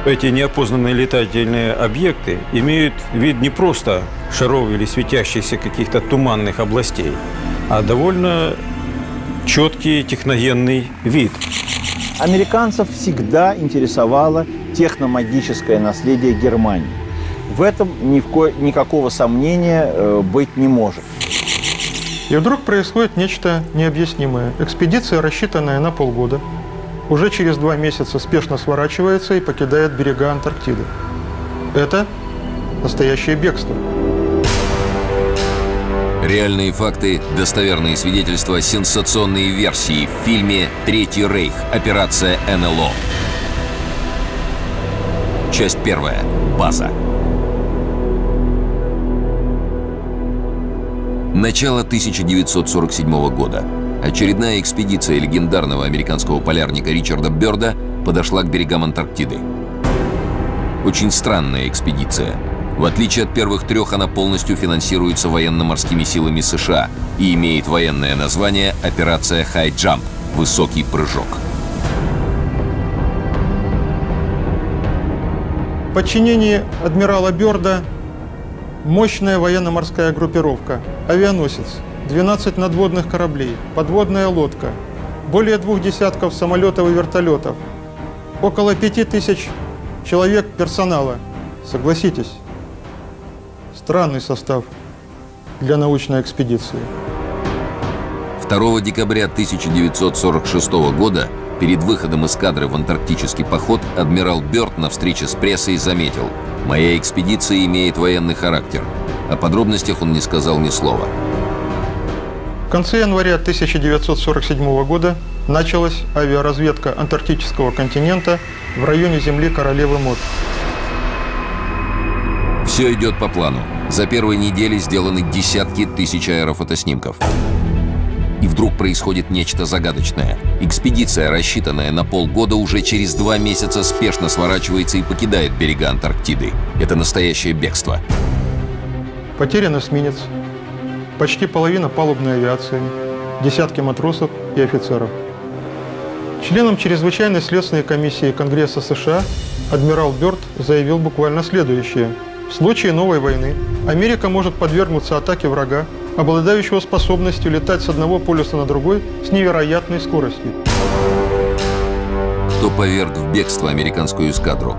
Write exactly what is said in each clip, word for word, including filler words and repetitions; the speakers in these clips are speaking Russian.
Эти неопознанные летательные объекты имеют вид не просто шаров или светящихся каких-то туманных областей, а довольно четкий техногенный вид. Американцев всегда интересовало техномагическое наследие Германии. В этом ни в ко... никакого сомнения э, быть не может. И вдруг происходит нечто необъяснимое. Экспедиция, рассчитанная на полгода, уже через два месяца спешно сворачивается и покидает берега Антарктиды. Это настоящее бегство. Реальные факты, достоверные свидетельства, сенсационные версии в фильме «Третий рейх. Операция эн эл о». Часть первая. База. Начало тысяча девятьсот сорок седьмого года. Очередная экспедиция легендарного американского полярника Ричарда Бёрда подошла к берегам Антарктиды. Очень странная экспедиция. В отличие от первых трех, она полностью финансируется военно-морскими силами США и имеет военное название «Операция High Jump» – «Высокий прыжок». В подчинении адмирала Бёрда мощная военно-морская группировка, авианосец, двенадцать надводных кораблей, подводная лодка, более двух десятков самолетов и вертолетов, около пяти тысяч человек персонала. Согласитесь, странный состав для научной экспедиции. второго декабря тысяча девятьсот сорок шестого года перед выходом эскадры в антарктический поход адмирал Бёрд на встрече с прессой заметил: «Моя экспедиция имеет военный характер». О подробностях он не сказал ни слова. В конце января тысяча девятьсот сорок седьмого года началась авиаразведка антарктического континента в районе земли Королевы Мод. Все идет по плану. За первые недели сделаны десятки тысяч аэрофотоснимков. И вдруг происходит нечто загадочное. Экспедиция, рассчитанная на полгода, уже через два месяца спешно сворачивается и покидает берега Антарктиды. Это настоящее бегство. Потерян эсминец, почти половина палубной авиации, десятки матросов и офицеров. Членам чрезвычайной следственной комиссии Конгресса США адмирал Бёрд заявил буквально следующее. В случае новой войны Америка может подвергнуться атаке врага, обладающего способностью летать с одного полюса на другой с невероятной скоростью. Кто поверг в бегство американскую эскадру?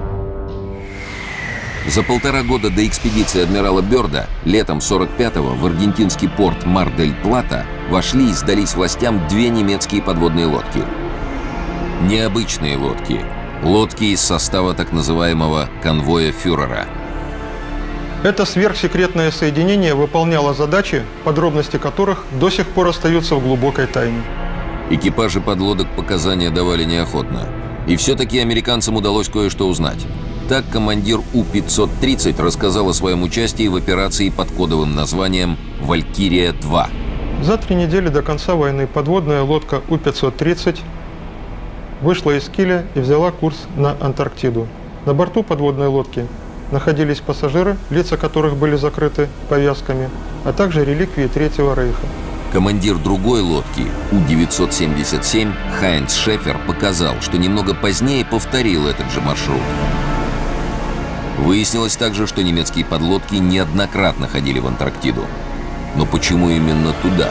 За полтора года до экспедиции адмирала Бёрда летом сорок пятого в аргентинский порт Мар-дель-Плата вошли и сдались властям две немецкие подводные лодки. Необычные лодки. Лодки из состава так называемого конвоя фюрера. Это сверхсекретное соединение выполняло задачи, подробности которых до сих пор остаются в глубокой тайне. Экипажи подлодок показания давали неохотно. И все-таки американцам удалось кое-что узнать. Так командир У пятьсот тридцать рассказал о своем участии в операции под кодовым названием «Валькирия-два». За три недели до конца войны подводная лодка У пятьсот тридцать вышла из киля и взяла курс на Антарктиду. На борту подводной лодки находились пассажиры, лица которых были закрыты повязками, а также реликвии Третьего рейха. Командир другой лодки, У девятьсот семьдесят семь, Хайнц Шефер, показал, что немного позднее повторил этот же маршрут. Выяснилось также, что немецкие подлодки неоднократно ходили в Антарктиду. Но почему именно туда?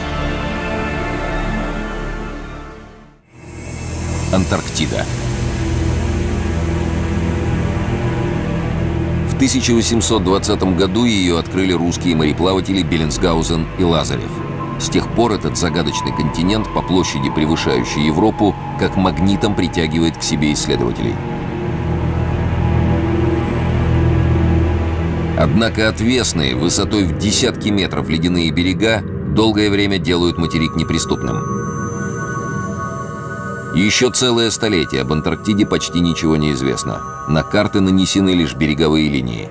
Антарктида. В тысяча восемьсот двадцатом году ее открыли русские мореплаватели Беллинсгаузен и Лазарев. С тех пор этот загадочный континент, по площади превышающий Европу, как магнитом притягивает к себе исследователей. Однако отвесные, высотой в десятки метров ледяные берега долгое время делают материк неприступным. Еще целое столетие об Антарктиде почти ничего не известно. На карты нанесены лишь береговые линии.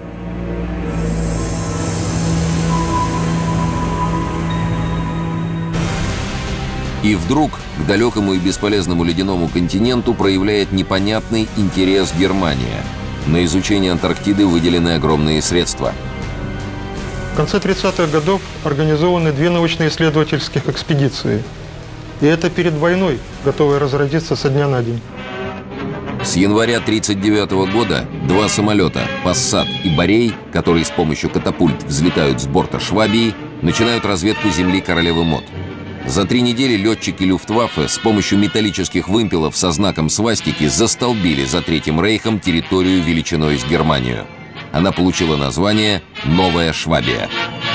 И вдруг к далекому и бесполезному ледяному континенту проявляет непонятный интерес Германия. На изучение Антарктиды выделены огромные средства. В конце тридцатых годов организованы две научно-исследовательских экспедиции. И это перед войной, готовые разразиться со дня на день. С января тысяча девятьсот тридцать девятого года два самолета «Пассат» и «Борей», которые с помощью катапульт взлетают с борта «Швабии», начинают разведку земли Королевы Мод. За три недели летчики Люфтваффе с помощью металлических вымпелов со знаком свастики застолбили за Третьим Рейхом территорию величиной с Германию. Она получила название «Новая Швабия».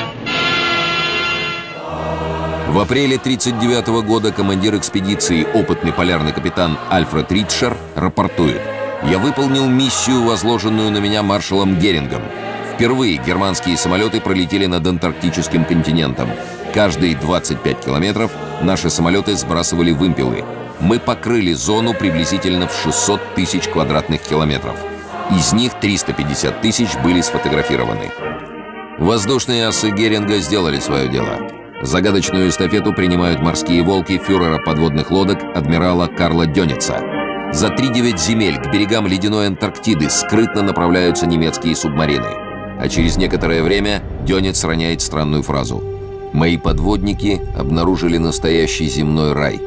В апреле тысяча девятьсот тридцать девятого года командир экспедиции, опытный полярный капитан Альфред Ритшер, рапортует: «Я выполнил миссию, возложенную на меня маршалом Герингом. Впервые германские самолеты пролетели над антарктическим континентом. Каждые двадцать пять километров наши самолеты сбрасывали вымпелы. Мы покрыли зону приблизительно в шестьсот тысяч квадратных километров. Из них триста пятьдесят тысяч были сфотографированы». Воздушные асы Геринга сделали свое дело. Загадочную эстафету принимают морские волки фюрера подводных лодок адмирала Карла Дёница. За три-девять земель к берегам ледяной Антарктиды скрытно направляются немецкие субмарины. А через некоторое время Дёниц роняет странную фразу: «Мои подводники обнаружили настоящий земной рай».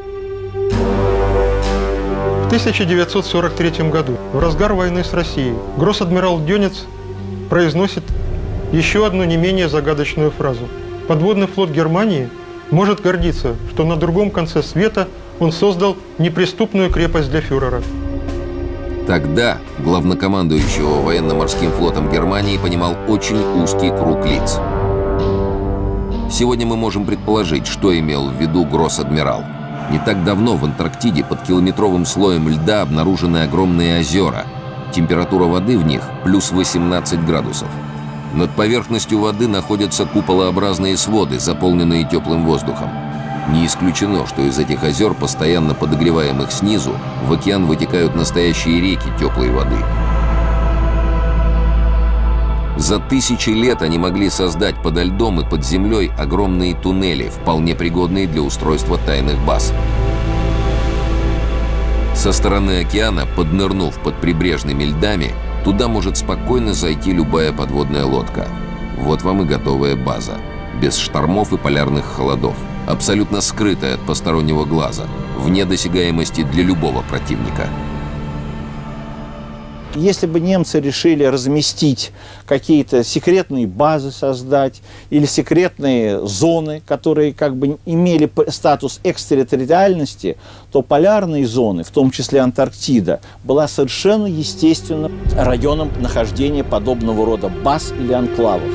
В тысяча девятьсот сорок третьем году, в разгар войны с Россией, гросс-адмирал Дёниц произносит еще одну не менее загадочную фразу: «Подводный флот Германии может гордиться, что на другом конце света он создал неприступную крепость для фюрера». Тогда главнокомандующего военно-морским флотом Германии понимал очень узкий круг лиц. Сегодня мы можем предположить, что имел в виду гросс-адмирал. Не так давно в Антарктиде под километровым слоем льда обнаружены огромные озера. Температура воды в них плюс восемнадцать градусов. Над поверхностью воды находятся куполообразные своды, заполненные теплым воздухом. Не исключено, что из этих озер, постоянно подогреваемых снизу, в океан вытекают настоящие реки теплой воды. За тысячи лет они могли создать подо льдом и под землей огромные туннели, вполне пригодные для устройства тайных баз. Со стороны океана, поднырнув под прибрежными льдами, туда может спокойно зайти любая подводная лодка. Вот вам и готовая база. Без штормов и полярных холодов. Абсолютно скрытая от постороннего глаза. Вне досягаемости для любого противника. Если бы немцы решили разместить какие-то секретные базы, создать, или секретные зоны, которые как бы имели статус экстерриториальности, то полярные зоны, в том числе Антарктида, была совершенно естественным районом нахождения подобного рода баз или анклавов.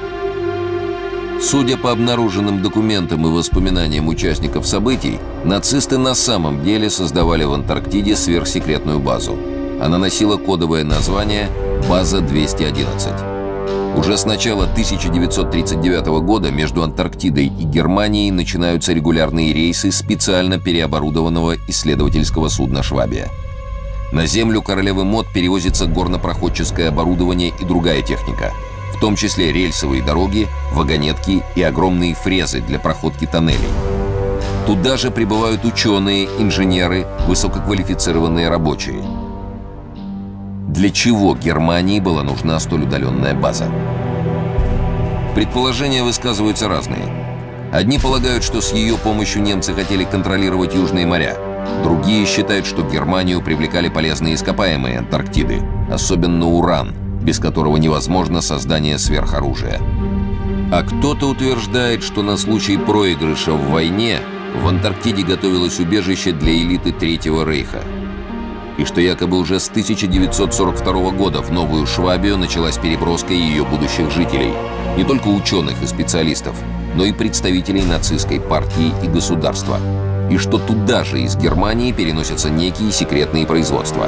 Судя по обнаруженным документам и воспоминаниям участников событий, нацисты на самом деле создавали в Антарктиде сверхсекретную базу. Она носила кодовое название «База двести одиннадцать». Уже с начала тысяча девятьсот тридцать девятого года между Антарктидой и Германией начинаются регулярные рейсы специально переоборудованного исследовательского судна «Швабия». На землю Королевы Мод перевозится горнопроходческое оборудование и другая техника, в том числе рельсовые дороги, вагонетки и огромные фрезы для проходки тоннелей. Туда же прибывают ученые, инженеры, высококвалифицированные рабочие. Для чего Германии была нужна столь удаленная база? Предположения высказываются разные. Одни полагают, что с ее помощью немцы хотели контролировать южные моря. Другие считают, что Германию привлекали полезные ископаемые Антарктиды, особенно уран, без которого невозможно создание сверхоружия. А кто-то утверждает, что на случай проигрыша в войне в Антарктиде готовилось убежище для элиты Третьего Рейха. И что якобы уже с тысяча девятьсот сорок второго года в Новую Швабию началась переброска ее будущих жителей. Не только ученых и специалистов, но и представителей нацистской партии и государства. И что туда же из Германии переносятся некие секретные производства.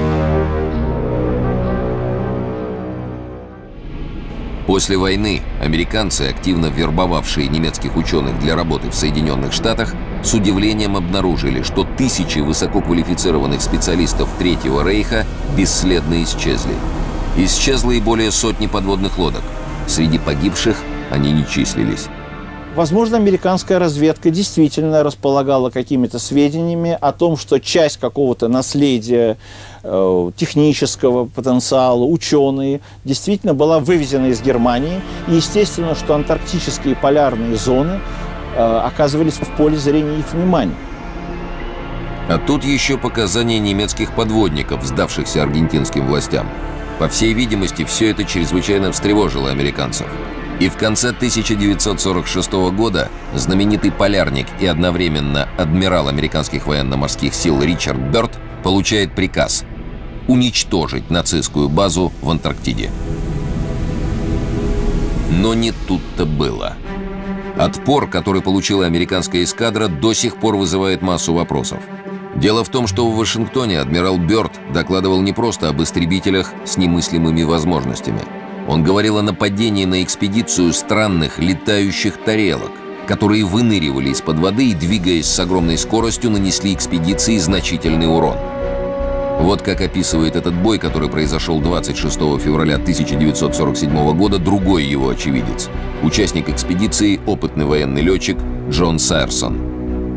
После войны американцы, активно вербовавшие немецких ученых для работы в Соединенных Штатах, с удивлением обнаружили, что тысячи высококвалифицированных специалистов Третьего Рейха бесследно исчезли. Исчезло и более сотни подводных лодок. Среди погибших они не числились. Возможно, американская разведка действительно располагала какими-то сведениями о том, что часть какого-то наследия, э, технического потенциала, ученые, действительно была вывезена из Германии. И естественно, что антарктические полярные зоны э, оказывались в поле зрения их внимания. А тут еще показания немецких подводников, сдавшихся аргентинским властям. По всей видимости, все это чрезвычайно встревожило американцев. И в конце тысяча девятьсот сорок шестого года знаменитый полярник и одновременно адмирал американских военно-морских сил Ричард Бёрд получает приказ уничтожить нацистскую базу в Антарктиде. Но не тут-то было. Отпор, который получила американская эскадра, до сих пор вызывает массу вопросов. Дело в том, что в Вашингтоне адмирал Бёрд докладывал не просто об истребителях с немыслимыми возможностями. Он говорил о нападении на экспедицию странных летающих тарелок, которые выныривали из-под воды и, двигаясь с огромной скоростью, нанесли экспедиции значительный урон. Вот как описывает этот бой, который произошел двадцать шестого февраля тысяча девятьсот сорок седьмого года, другой его очевидец, участник экспедиции, опытный военный летчик Джон Сайерсон.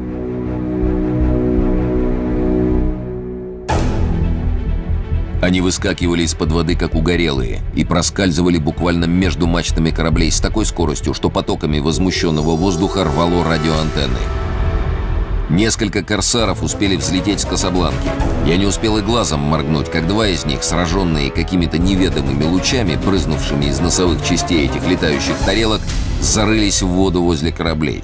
Они выскакивали из-под воды, как угорелые, и проскальзывали буквально между мачтами кораблей с такой скоростью, что потоками возмущенного воздуха рвало радиоантенны. Несколько корсаров успели взлететь с Касабланки. Я не успел и глазом моргнуть, как два из них, сраженные какими-то неведомыми лучами, брызнувшими из носовых частей этих летающих тарелок, зарылись в воду возле кораблей.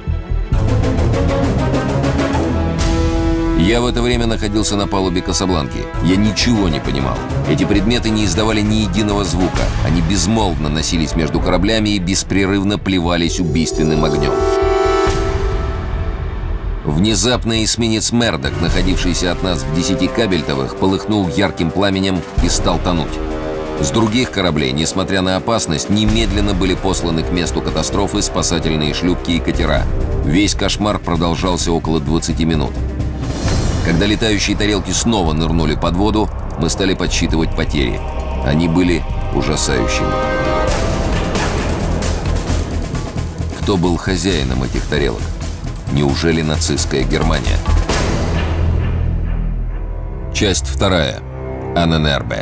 Я в это время находился на палубе Касабланки. Я ничего не понимал. Эти предметы не издавали ни единого звука. Они безмолвно носились между кораблями и беспрерывно плевались убийственным огнем. Внезапно эсминец «Мердок», находившийся от нас в десяти кабельтовых, полыхнул ярким пламенем и стал тонуть. С других кораблей, несмотря на опасность, немедленно были посланы к месту катастрофы спасательные шлюпки и катера. Весь кошмар продолжался около двадцати минут. Когда летающие тарелки снова нырнули под воду, мы стали подсчитывать потери. Они были ужасающими. Кто был хозяином этих тарелок? Неужели нацистская Германия? Часть вторая. Анненербе.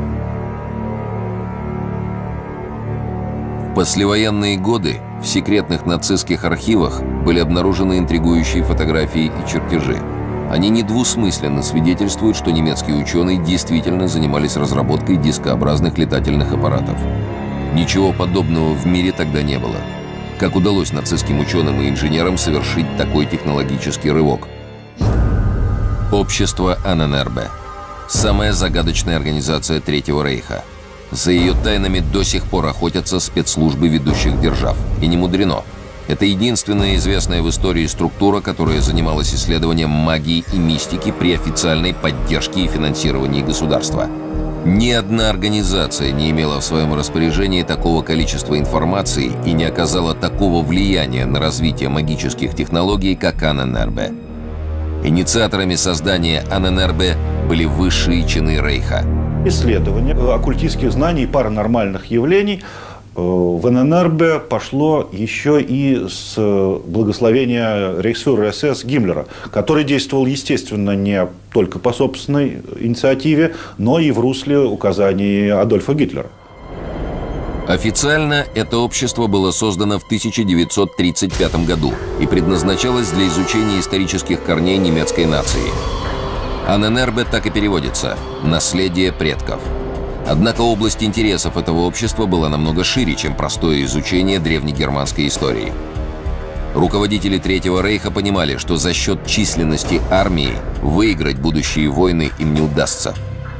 В послевоенные годы в секретных нацистских архивах были обнаружены интригующие фотографии и чертежи. Они недвусмысленно свидетельствуют, что немецкие ученые действительно занимались разработкой дискообразных летательных аппаратов. Ничего подобного в мире тогда не было. Как удалось нацистским ученым и инженерам совершить такой технологический рывок? Общество Анненербе. Самая загадочная организация Третьего Рейха. За ее тайнами до сих пор охотятся спецслужбы ведущих держав. И не мудрено. Это единственная известная в истории структура, которая занималась исследованием магии и мистики при официальной поддержке и финансировании государства. Ни одна организация не имела в своем распоряжении такого количества информации и не оказала такого влияния на развитие магических технологий, как Анненербе. Инициаторами создания Анненербе были высшие чины Рейха. Исследование оккультистских знаний и паранормальных явлений в Анненербе пошло еще и с благословения рейхсфюрера СС Гиммлера, который действовал, естественно, не только по собственной инициативе, но и в русле указаний Адольфа Гитлера. Официально это общество было создано в тысяча девятьсот тридцать пятом году и предназначалось для изучения исторических корней немецкой нации. Анненербе так и переводится «наследие предков». Однако область интересов этого общества была намного шире, чем простое изучение древнегерманской истории. Руководители Третьего Рейха понимали, что за счет численности армии выиграть будущие войны им не удастся.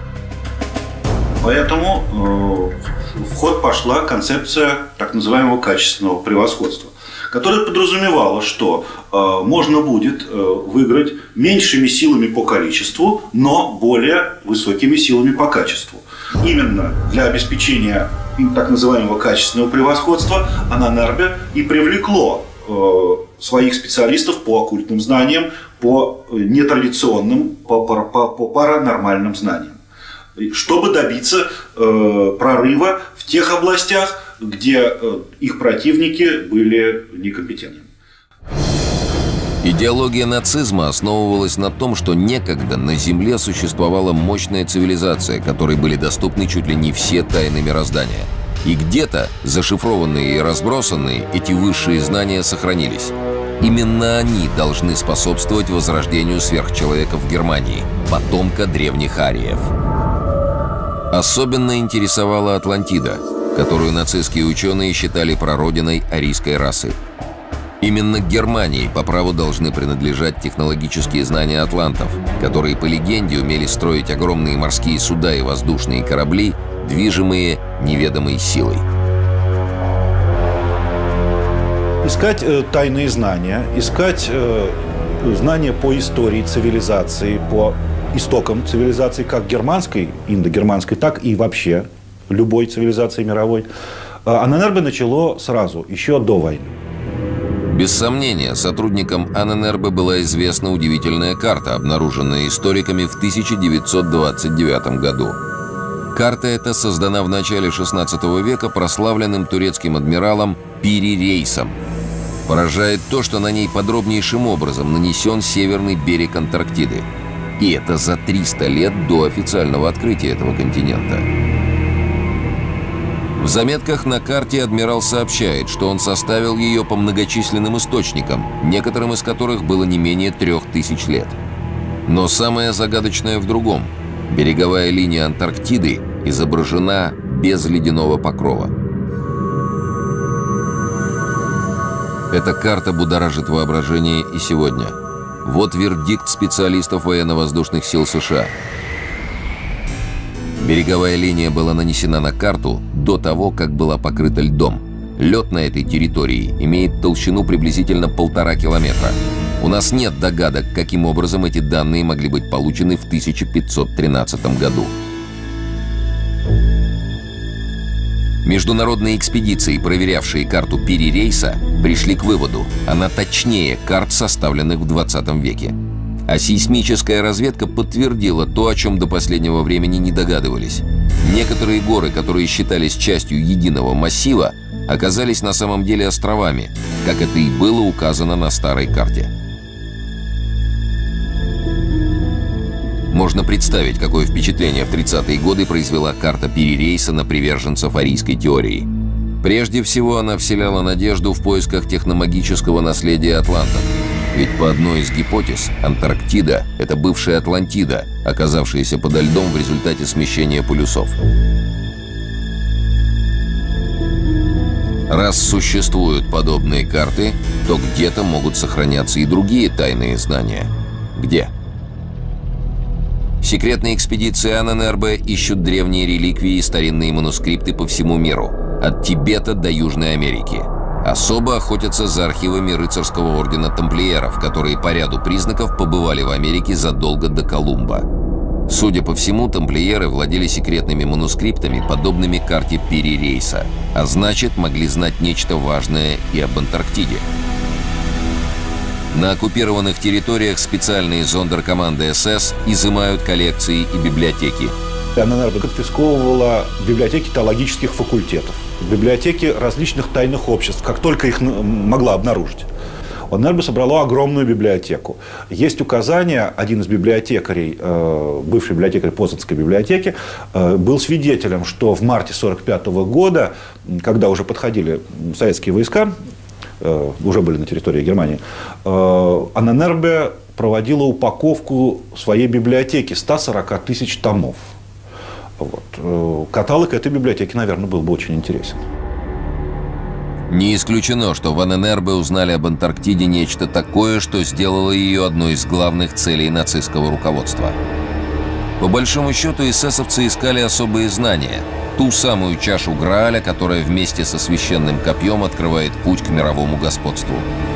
Поэтому э, в ход пошла концепция так называемого качественного превосходства, которая подразумевала, что э, можно будет э, выиграть меньшими силами по количеству, но более высокими силами по качеству. Именно для обеспечения так называемого качественного превосходства Анненербе и привлекло э, своих специалистов по оккультным знаниям, по нетрадиционным, по, по, по, по паранормальным знаниям, чтобы добиться э, прорыва в тех областях, где э, их противники были некомпетентны. Идеология нацизма основывалась на том, что некогда на Земле существовала мощная цивилизация, которой были доступны чуть ли не все тайны мироздания. И где-то, зашифрованные и разбросанные, эти высшие знания сохранились. Именно они должны способствовать возрождению сверхчеловека в Германии, потомка древних ариев. Особенно интересовала Атлантида, которую нацистские ученые считали прародиной арийской расы. Именно Германии по праву должны принадлежать технологические знания атлантов, которые, по легенде, умели строить огромные морские суда и воздушные корабли, движимые неведомой силой. Искать э, тайные знания, искать э, знания по истории цивилизации, по истокам цивилизации, как германской, индогерманской, так и вообще любой цивилизации мировой, Аненербе начало сразу, еще до войны. Без сомнения, сотрудникам Аненербе была известна удивительная карта, обнаруженная историками в тысяча девятьсот двадцать девятом году. Карта эта создана в начале шестнадцатого века прославленным турецким адмиралом Пири Рейсом. Поражает то, что на ней подробнейшим образом нанесен северный берег Антарктиды. И это за триста лет до официального открытия этого континента. В заметках на карте адмирал сообщает, что он составил ее по многочисленным источникам, некоторым из которых было не менее трех тысяч лет. Но самое загадочное в другом. Береговая линия Антарктиды изображена без ледяного покрова. Эта карта будоражит воображение и сегодня. Вот вердикт специалистов военно-воздушных сил США. Береговая линия была нанесена на карту до того, как была покрыта льдом. Лед на этой территории имеет толщину приблизительно полтора километра. У нас нет догадок, каким образом эти данные могли быть получены в тысяча пятьсот тринадцатом году. Международные экспедиции, проверявшие карту Пири Рейса, пришли к выводу, она точнее карт, составленных в двадцатом веке. А сейсмическая разведка подтвердила то, о чем до последнего времени не догадывались. Некоторые горы, которые считались частью единого массива, оказались на самом деле островами, как это и было указано на старой карте. Можно представить, какое впечатление в тридцатые годы произвела карта Пири Рейса на приверженцев арийской теории. Прежде всего, она вселяла надежду в поисках техномагического наследия атлантов. Ведь по одной из гипотез, Антарктида – это бывшая Атлантида, оказавшаяся подо льдом в результате смещения полюсов. Раз существуют подобные карты, то где-то могут сохраняться и другие тайные знания. Где? Секретные экспедиции Аненербе ищут древние реликвии и старинные манускрипты по всему миру, от Тибета до Южной Америки. Особо охотятся за архивами рыцарского ордена тамплиеров, которые по ряду признаков побывали в Америке задолго до Колумба. Судя по всему, тамплиеры владели секретными манускриптами, подобными карте Пири Рейса, а значит, могли знать нечто важное и об Антарктиде. На оккупированных территориях специальные зондеркоманды эс эс изымают коллекции и библиотеки. Аненербе конфисковывала библиотеки теологических факультетов, библиотеки различных тайных обществ, как только их могла обнаружить. Аненербе собрала огромную библиотеку. Есть указание, один из библиотекарей, бывший библиотекарь Познанской библиотеки, был свидетелем, что в марте сорок пятого года, когда уже подходили советские войска, уже были на территории Германии, Аненербе проводила упаковку своей библиотеки ста сорока тысяч томов. Вот. Каталог этой библиотеки, наверное, был бы очень интересен. Не исключено, что в Аненербе узнали об Антарктиде нечто такое, что сделало ее одной из главных целей нацистского руководства. По большому счету, эсэсовцы искали особые знания, ту самую чашу Грааля, которая вместе со священным копьем открывает путь к мировому господству.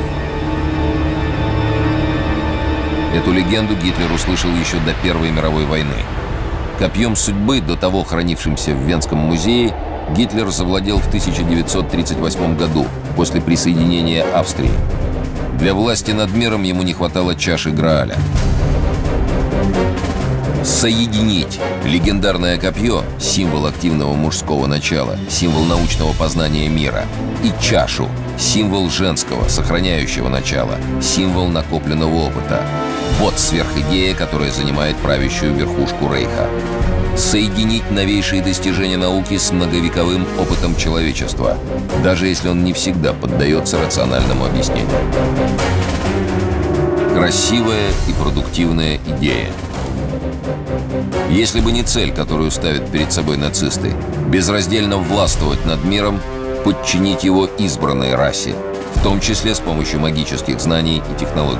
Эту легенду Гитлер услышал еще до Первой мировой войны. Копьем судьбы, до того хранившимся в Венском музее, Гитлер завладел в тысяча девятьсот тридцать восьмом году, после присоединения Австрии. Для власти над миром ему не хватало чаши Грааля. Соединить легендарное копье, символ активного мужского начала, символ научного познания мира, и чашу, символ женского, сохраняющего начала, символ накопленного опыта. Вот сверхидея, которая занимает правящую верхушку Рейха. Соединить новейшие достижения науки с многовековым опытом человечества, даже если он не всегда поддается рациональному объяснению. Красивая и продуктивная идея. Если бы не цель, которую ставят перед собой нацисты, безраздельно властвовать над миром, подчинить его избранной расе, в том числе с помощью магических знаний и технологий.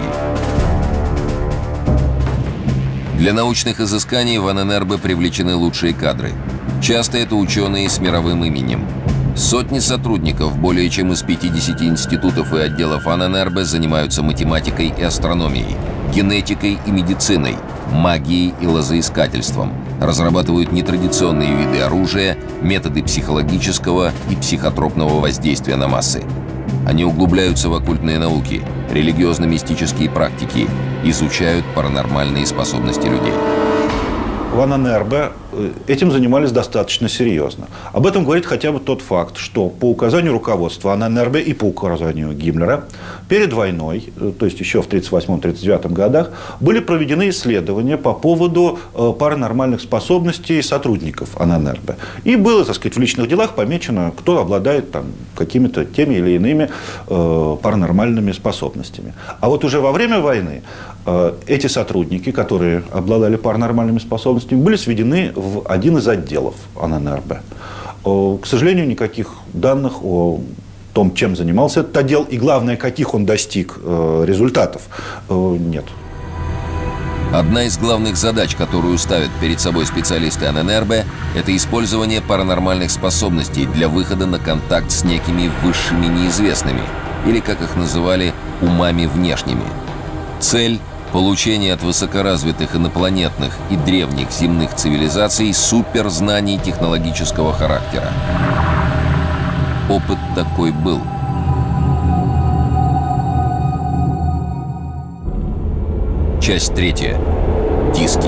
Для научных изысканий в Анненербе привлечены лучшие кадры. Часто это ученые с мировым именем. Сотни сотрудников более чем из пятидесяти институтов и отделов Анненербе занимаются математикой и астрономией, генетикой и медициной, магией и лозоискательством, разрабатывают нетрадиционные виды оружия, методы психологического и психотропного воздействия на массы. Они углубляются в оккультные науки, религиозно-мистические практики, изучают паранормальные способности людей. В Анненербе этим занимались достаточно серьезно. Об этом говорит хотя бы тот факт, что по указанию руководства Анненербе и по указанию Гиммлера перед войной, то есть еще в тридцать восьмом — тридцать девятом годах, были проведены исследования по поводу паранормальных способностей сотрудников Анненербе. И было, так сказать, в личных делах помечено, кто обладает там какими-то теми или иными э, паранормальными способностями. А вот уже во время войны э, эти сотрудники, которые обладали паранормальными способностями, были сведены в один из отделов Анненербе. К сожалению, никаких данных о том, чем занимался этот отдел, и главное, каких он достиг результатов, нет. Одна из главных задач, которую ставят перед собой специалисты Анненербе, это использование паранормальных способностей для выхода на контакт с некими высшими неизвестными, или, как их называли, умами внешними. Цель – получение от высокоразвитых инопланетных и древних земных цивилизаций суперзнаний технологического характера. Опыт такой был. Часть третья. Диски.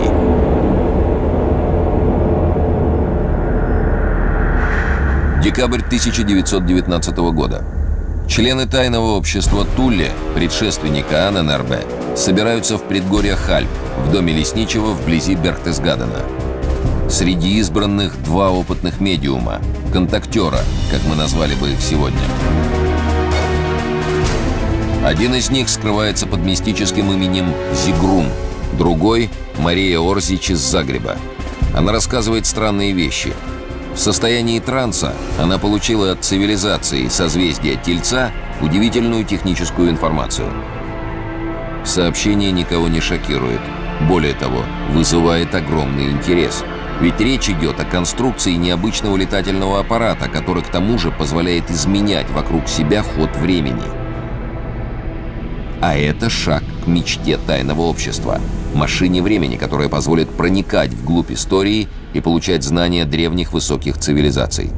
Декабрь тысяча девятьсот девятнадцатого года. Члены тайного общества Тулле, предшественника Анненербе, собираются в предгорьях Альп, в доме лесничего вблизи Берхтесгадена. Среди избранных два опытных медиума, контактера, как мы назвали бы их сегодня. Один из них скрывается под мистическим именем Зигрун, другой – Мария Орзич из Загреба. Она рассказывает странные вещи. В состоянии транса она получила от цивилизации созвездия Тельца удивительную техническую информацию. Сообщение никого не шокирует. Более того, вызывает огромный интерес. Ведь речь идет о конструкции необычного летательного аппарата, который к тому же позволяет изменять вокруг себя ход времени. А это шаг к мечте тайного общества. Машине времени, которая позволит проникать вглубь истории и получать знания древних высоких цивилизаций.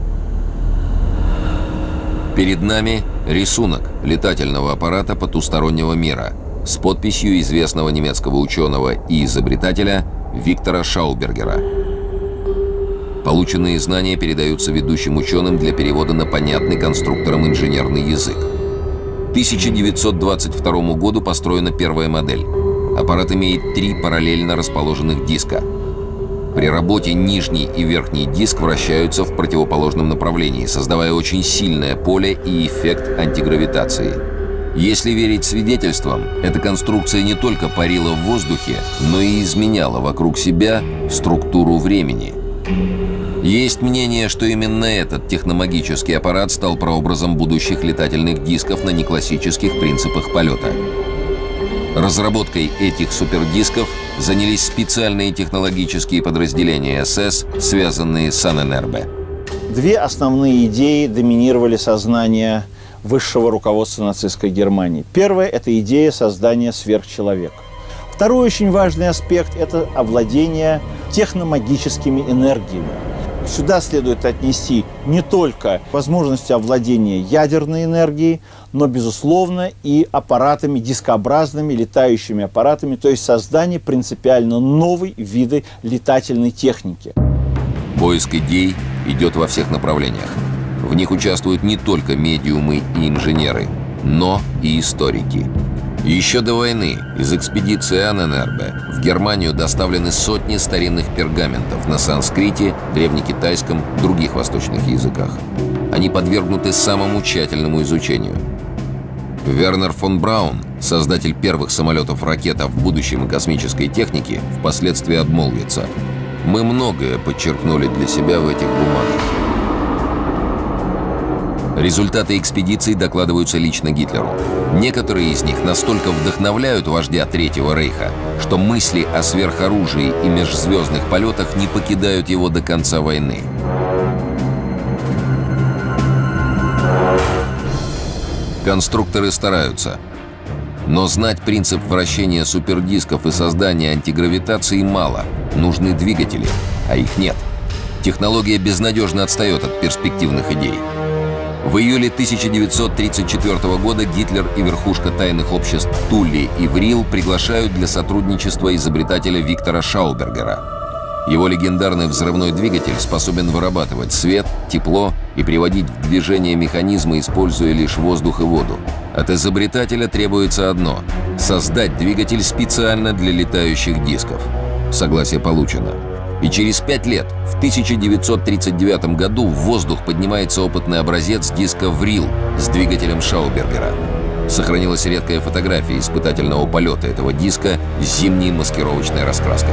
Перед нами рисунок летательного аппарата потустороннего мира с подписью известного немецкого ученого и изобретателя Виктора Шаубергера. Полученные знания передаются ведущим ученым для перевода на понятный конструкторам инженерный язык. К тысяча девятьсот двадцать второму году построена первая модель. Аппарат имеет три параллельно расположенных диска. При работе нижний и верхний диск вращаются в противоположном направлении, создавая очень сильное поле и эффект антигравитации. Если верить свидетельствам, эта конструкция не только парила в воздухе, но и изменяла вокруг себя структуру времени. Есть мнение, что именно этот техномагический аппарат стал прообразом будущих летательных дисков на неклассических принципах полета. Разработкой этих супердисков занялись специальные технологические подразделения эс эс, связанные с Анненербе. Две основные идеи доминировали сознание высшего руководства нацистской Германии. Первая – это идея создания сверхчеловека. Второй очень важный аспект – это овладение техномагическими энергиями. Сюда следует отнести не только возможности овладения ядерной энергией, но, безусловно, и аппаратами дискообразными, летающими аппаратами, то есть создание принципиально новой виды летательной техники. Поиск идей идет во всех направлениях. В них участвуют не только медиумы и инженеры, но и историки. Еще до войны из экспедиции Анненербе в Германию доставлены сотни старинных пергаментов на санскрите, древнекитайском, других восточных языках. Они подвергнуты самому тщательному изучению. Вернер фон Браун, создатель первых самолетов-ракет в будущем и космической технике, впоследствии обмолвится: «Мы многое подчеркнули для себя в этих бумагах». Результаты экспедиций докладываются лично Гитлеру. Некоторые из них настолько вдохновляют вождя Третьего Рейха, что мысли о сверхоружии и межзвездных полетах не покидают его до конца войны. Конструкторы стараются. Но знать принцип вращения супердисков и создания антигравитации мало. Нужны двигатели, а их нет. Технология безнадежно отстает от перспективных идей. В июле тысяча девятьсот тридцать четвёртого года Гитлер и верхушка тайных обществ Тулли и Врил приглашают для сотрудничества изобретателя Виктора Шаубергера. Его легендарный взрывной двигатель способен вырабатывать свет, тепло и приводить в движение механизмы, используя лишь воздух и воду. От изобретателя требуется одно – создать двигатель специально для летающих дисков. Согласие получено. И через пять лет, в тысяча девятьсот тридцать девятом году, в воздух поднимается опытный образец диска «Врил» с двигателем Шаубергера. Сохранилась редкая фотография испытательного полета этого диска с зимней маскировочной раскраской.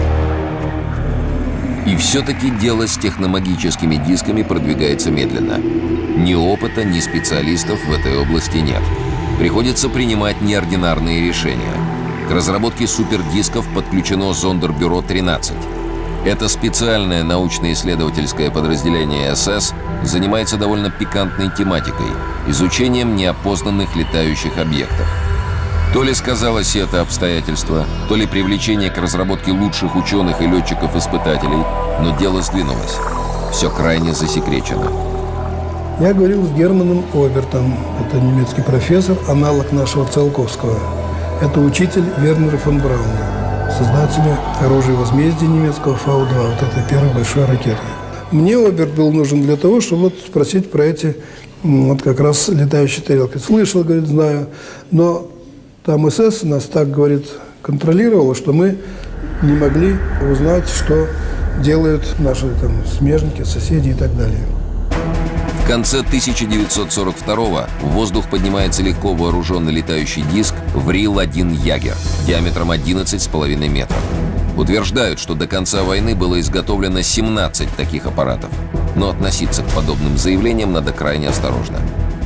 И все-таки дело с техномагическими дисками продвигается медленно. Ни опыта, ни специалистов в этой области нет. Приходится принимать неординарные решения. К разработке супердисков подключено Зондербюро тринадцать. Это специальное научно-исследовательское подразделение эс эс занимается довольно пикантной тематикой – изучением неопознанных летающих объектов. То ли сказалось это обстоятельство, то ли привлечение к разработке лучших ученых и летчиков-испытателей, но дело сдвинулось. Все крайне засекречено. Я говорил с Германом Обертом. Это немецкий профессор, аналог нашего Циолковского. Это учитель Вернера фон Брауна, создателя оружия возмездия немецкого Фау два. Вот это первая большая ракета. Мне Оберт был нужен для того, чтобы вот спросить про эти вот как раз летающие тарелки. Слышал, говорит, знаю, но там эс эс нас так, говорит, контролировало, что мы не могли узнать, что делают наши там смежники, соседи и так далее. В конце тысяча девятьсот сорок второго в воздух поднимается легко вооруженный летающий диск «Врил один Ягер» диаметром одиннадцать с половиной метров. Утверждают, что до конца войны было изготовлено семнадцать таких аппаратов. Но относиться к подобным заявлениям надо крайне осторожно.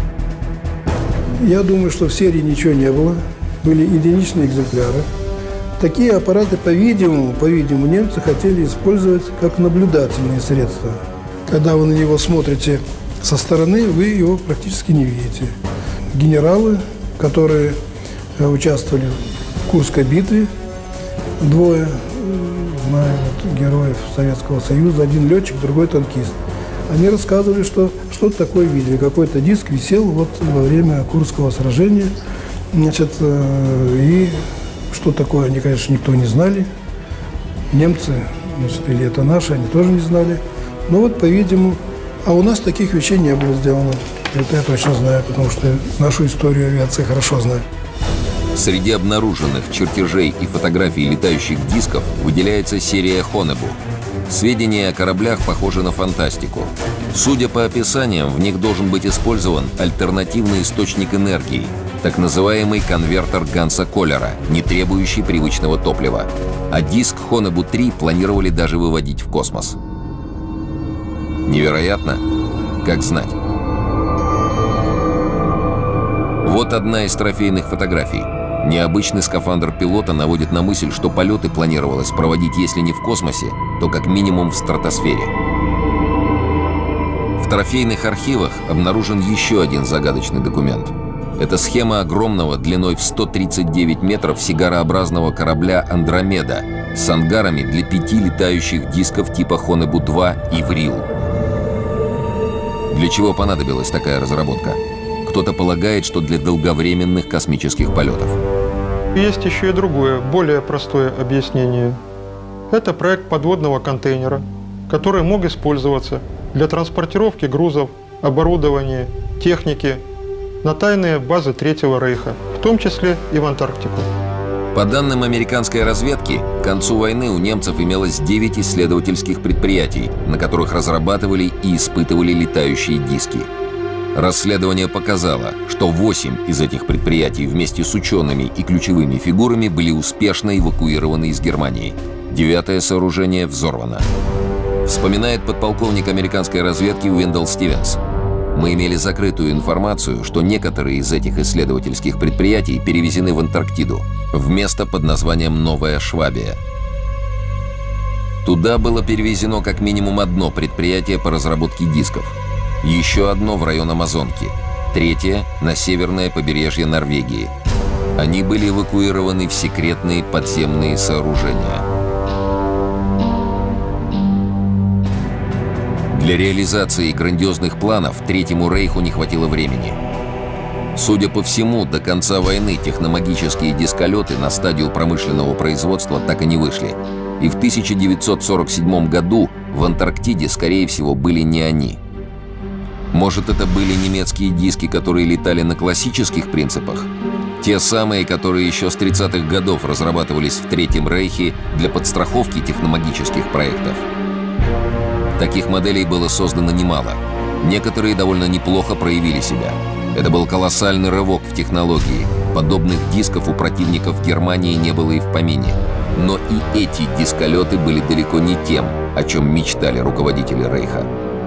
Я думаю, что в серии ничего не было. Были единичные экземпляры. Такие аппараты, по-видимому, по-видимому, немцы хотели использовать как наблюдательные средства. Когда вы на него смотрите со стороны, вы его практически не видите. Генералы, которые участвовали в Курской битве, двое, знаю, вот, героев Советского Союза, один летчик, другой танкист, они рассказывали, что что-то такое видели. Какой-то диск висел вот во время Курского сражения. Значит, и что такое, они, конечно, никто не знали. Немцы, значит, или это наши, они тоже не знали. Но вот, по-видимому, а у нас таких вещей не было сделано. Это я точно знаю, потому что нашу историю авиации хорошо знаю. Среди обнаруженных чертежей и фотографий летающих дисков выделяется серия Хонебу. Сведения о кораблях похожи на фантастику. Судя по описаниям, в них должен быть использован альтернативный источник энергии, так называемый конвертер Ганса Коллера, не требующий привычного топлива. А диск Хонебу три планировали даже выводить в космос. Невероятно? Как знать. Вот одна из трофейных фотографий. Необычный скафандр пилота наводит на мысль, что полеты планировалось проводить, если не в космосе, то как минимум в стратосфере. В трофейных архивах обнаружен еще один загадочный документ. Это схема огромного, длиной в сто тридцать девять метров, сигарообразного корабля «Андромеда» с ангарами для пяти летающих дисков типа Хонебу два и «Врил». Для чего понадобилась такая разработка? Кто-то полагает, что для долговременных космических полетов. Есть еще и другое, более простое объяснение. Это проект подводного контейнера, который мог использоваться для транспортировки грузов, оборудования, техники на тайные базы Третьего Рейха, в том числе и в Антарктику. По данным американской разведки, к концу войны у немцев имелось девять исследовательских предприятий, на которых разрабатывали и испытывали летающие диски. Расследование показало, что восемь из этих предприятий вместе с учеными и ключевыми фигурами были успешно эвакуированы из Германии. Девятое сооружение взорвано. Вспоминает подполковник американской разведки Уиндел Стивенс. Мы имели закрытую информацию, что некоторые из этих исследовательских предприятий перевезены в Антарктиду, в место под названием Новая Швабия. Туда было перевезено как минимум одно предприятие по разработке дисков, еще одно в район Амазонки, третье – на северное побережье Норвегии. Они были эвакуированы в секретные подземные сооружения. Для реализации грандиозных планов Третьему Рейху не хватило времени. Судя по всему, до конца войны техномагические дисколеты на стадию промышленного производства так и не вышли. И в тысяча девятьсот сорок седьмом году в Антарктиде, скорее всего, были не они. Может, это были немецкие диски, которые летали на классических принципах? Те самые, которые еще с тридцатых годов разрабатывались в Третьем Рейхе для подстраховки техномагических проектов. Таких моделей было создано немало. Некоторые довольно неплохо проявили себя. Это был колоссальный рывок в технологии. Подобных дисков у противников Германии не было и в помине. Но и эти дисколеты были далеко не тем, о чем мечтали руководители Рейха.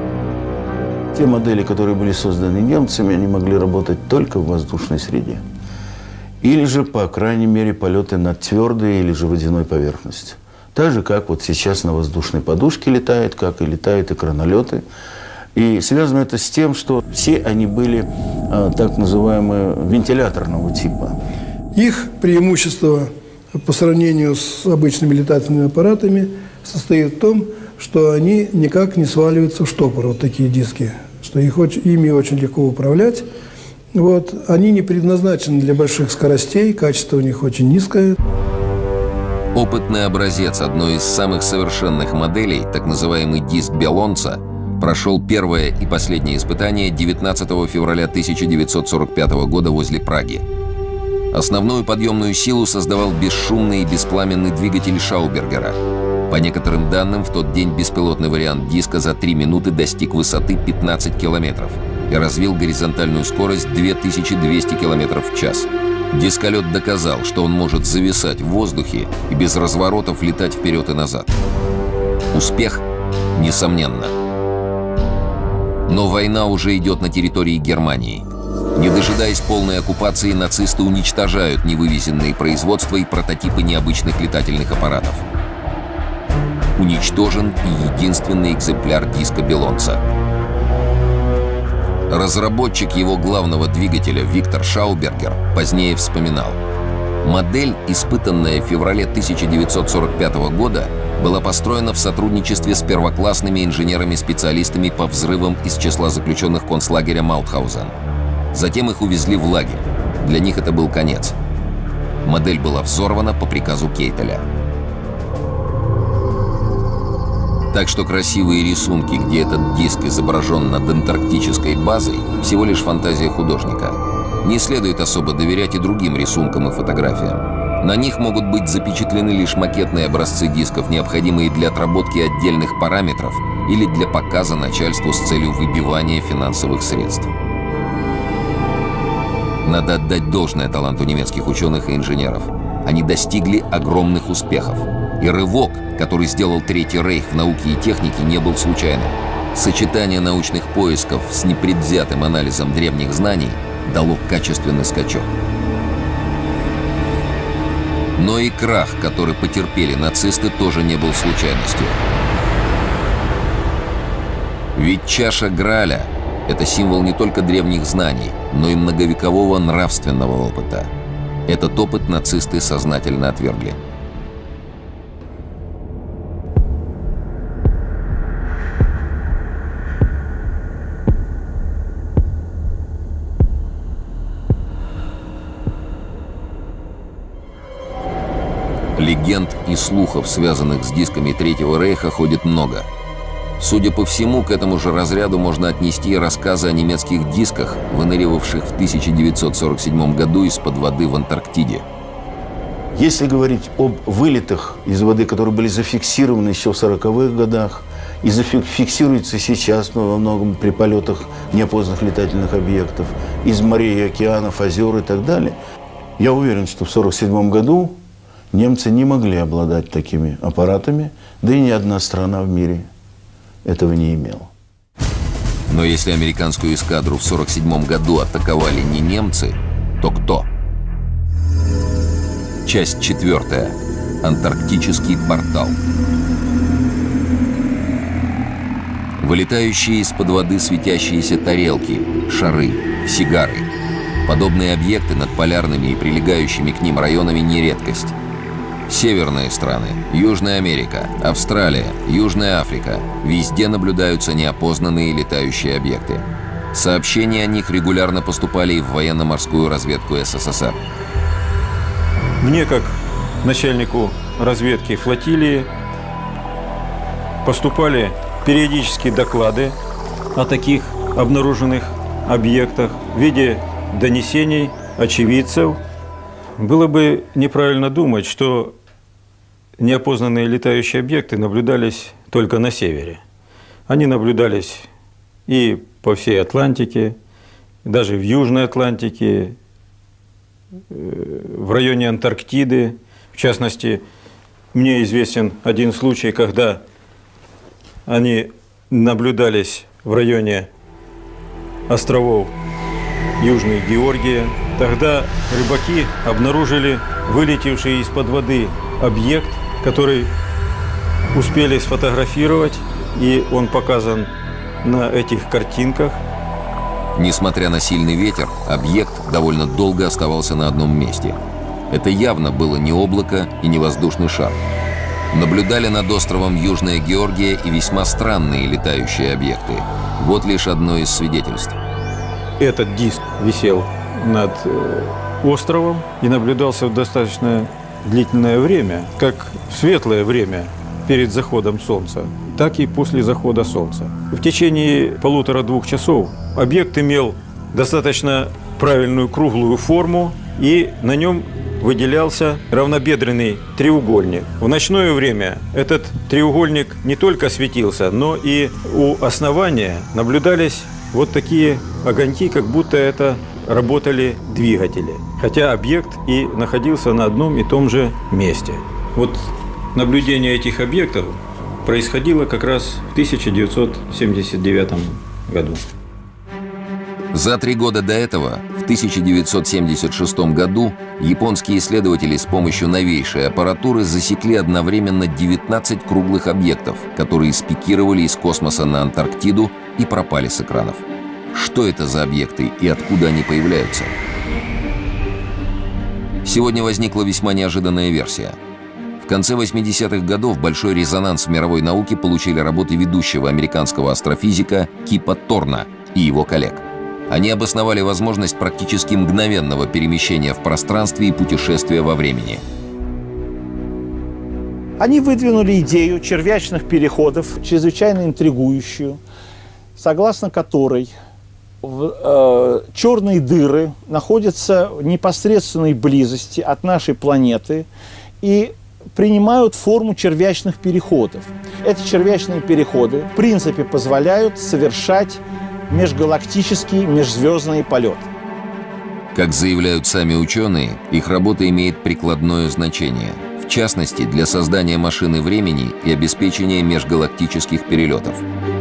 Те модели, которые были созданы немцами, они могли работать только в воздушной среде. Или же, по крайней мере, полеты над твердой или же водяной поверхностью. Так же, как вот сейчас на воздушной подушке летает, как и летают экранолеты. И связано это с тем, что все они были а, так называемые вентиляторного типа. Их преимущество по сравнению с обычными летательными аппаратами состоит в том, что они никак не сваливаются в штопор, вот такие диски, что их очень, ими очень легко управлять. Вот. Они не предназначены для больших скоростей, качество у них очень низкое. Опытный образец одной из самых совершенных моделей, так называемый диск Белонца, прошел первое и последнее испытание девятнадцатого февраля тысяча девятьсот сорок пятого года возле Праги. Основную подъемную силу создавал бесшумный и беспламенный двигатель Шаубергера. По некоторым данным, в тот день беспилотный вариант диска за три минуты достиг высоты пятнадцать километров и развил горизонтальную скорость две тысячи двести километров в час. Дисколет доказал, что он может зависать в воздухе и без разворотов летать вперед и назад. Успех? Несомненно. Но война уже идет на территории Германии. Не дожидаясь полной оккупации, нацисты уничтожают невывезенные производства и прототипы необычных летательных аппаратов. Уничтожен и единственный экземпляр диска Белонца. Разработчик его главного двигателя Виктор Шаубергер позднее вспоминал: модель, испытанная в феврале тысяча девятьсот сорок пятого года, была построена в сотрудничестве с первоклассными инженерами-специалистами по взрывам из числа заключенных концлагеря Маутхаузен. Затем их увезли в лагерь. Для них это был конец. Модель была взорвана по приказу Кейтеля. Так что красивые рисунки, где этот диск изображен над антарктической базой, всего лишь фантазия художника. Не следует особо доверять и другим рисункам и фотографиям. На них могут быть запечатлены лишь макетные образцы дисков, необходимые для отработки отдельных параметров или для показа начальству с целью выбивания финансовых средств. Надо отдать должное таланту немецких ученых и инженеров. Они достигли огромных успехов. И рывок, который сделал Третий Рейх в науке и технике, не был случайным. Сочетание научных поисков с непредвзятым анализом древних знаний дало качественный скачок. Но и крах, который потерпели нацисты, тоже не был случайностью. Ведь чаша Грааля – это символ не только древних знаний, но и многовекового нравственного опыта. Этот опыт нацисты сознательно отвергли. Легенд и слухов, связанных с дисками Третьего Рейха, ходит много. Судя по всему, к этому же разряду можно отнести рассказы о немецких дисках, выныривавших в тысяча девятьсот сорок седьмом году из-под воды в Антарктиде. Если говорить об вылетах из воды, которые были зафиксированы еще в сороковых годах, и зафиксируется сейчас во многом при полетах неопознанных летательных объектов из морей, океанов, озер и так далее. Я уверен, что в сорок седьмом году немцы не могли обладать такими аппаратами, да и ни одна страна в мире этого не имела. Но если американскую эскадру в сорок седьмом году атаковали не немцы, то кто? Часть четвертая. Антарктический портал. Вылетающие из-под воды светящиеся тарелки, шары, сигары. Подобные объекты над полярными и прилегающими к ним районами не редкость. Северные страны, Южная Америка, Австралия, Южная Африка – везде наблюдаются неопознанные летающие объекты. Сообщения о них регулярно поступали и в военно-морскую разведку СССР. Мне, как начальнику разведки флотилии, поступали периодические доклады о таких обнаруженных объектах в виде донесений очевидцев. Было бы неправильно думать, что неопознанные летающие объекты наблюдались только на севере. Они наблюдались и по всей Атлантике, даже в Южной Атлантике, в районе Антарктиды. В частности, мне известен один случай, когда они наблюдались в районе островов Южной Георгии. Тогда рыбаки обнаружили вылетевший из-под воды объект, который успели сфотографировать, и он показан на этих картинках. Несмотря на сильный ветер, объект довольно долго оставался на одном месте. Это явно было не облако и не воздушный шар. Наблюдали над островом Южная Георгия и весьма странные летающие объекты. Вот лишь одно из свидетельств. Этот диск висел над островом и наблюдался в достаточно длительное время, как в светлое время перед заходом солнца, так и после захода солнца. В течение полутора-двух часов объект имел достаточно правильную круглую форму, и на нем выделялся равнобедренный треугольник. В ночное время этот треугольник не только светился, но и у основания наблюдались вот такие огоньки, как будто это работали двигатели. Хотя объект и находился на одном и том же месте. Вот наблюдение этих объектов происходило как раз в тысяча девятьсот семьдесят девятом году. За три года до этого, в тысяча девятьсот семьдесят шестом году, японские исследователи с помощью новейшей аппаратуры засекли одновременно девятнадцать круглых объектов, которые спикировали из космоса на Антарктиду и пропали с экранов. Что это за объекты и откуда они появляются? Сегодня возникла весьма неожиданная версия. В конце восьмидесятых годов большой резонанс в мировой науке получили работы ведущего американского астрофизика Кипа Торна и его коллег. Они обосновали возможность практически мгновенного перемещения в пространстве и путешествия во времени. Они выдвинули идею червячных переходов, чрезвычайно интригующую, согласно которой в, э, черные дыры находятся в непосредственной близости от нашей планеты и принимают форму червячных переходов. Эти червячные переходы, в принципе, позволяют совершать межгалактический, межзвездный полет. Как заявляют сами ученые, их работа имеет прикладное значение, в частности, для создания машины времени и обеспечения межгалактических перелетов.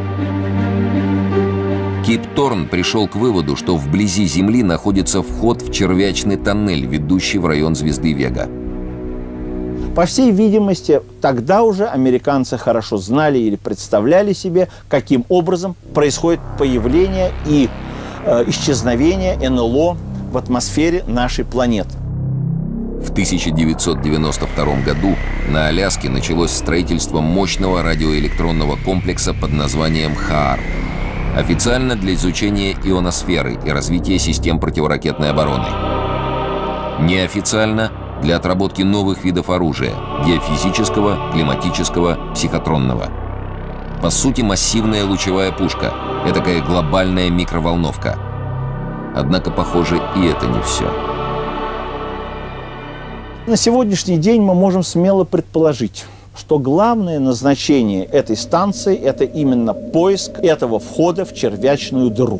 Кип Торн пришел к выводу, что вблизи Земли находится вход в червячный тоннель, ведущий в район звезды Вега. По всей видимости, тогда уже американцы хорошо знали или представляли себе, каким образом происходит появление и э, исчезновение эн эл о в атмосфере нашей планеты. В тысяча девятьсот девяносто втором году на Аляске началось строительство мощного радиоэлектронного комплекса под названием ХААРП. Официально для изучения ионосферы и развития систем противоракетной обороны. Неофициально для отработки новых видов оружия – геофизического, климатического, психотронного. По сути, массивная лучевая пушка – этакая глобальная микроволновка. Однако, похоже, и это не все. На сегодняшний день мы можем смело предположить, что главное назначение этой станции – это именно поиск этого входа в червячную дыру.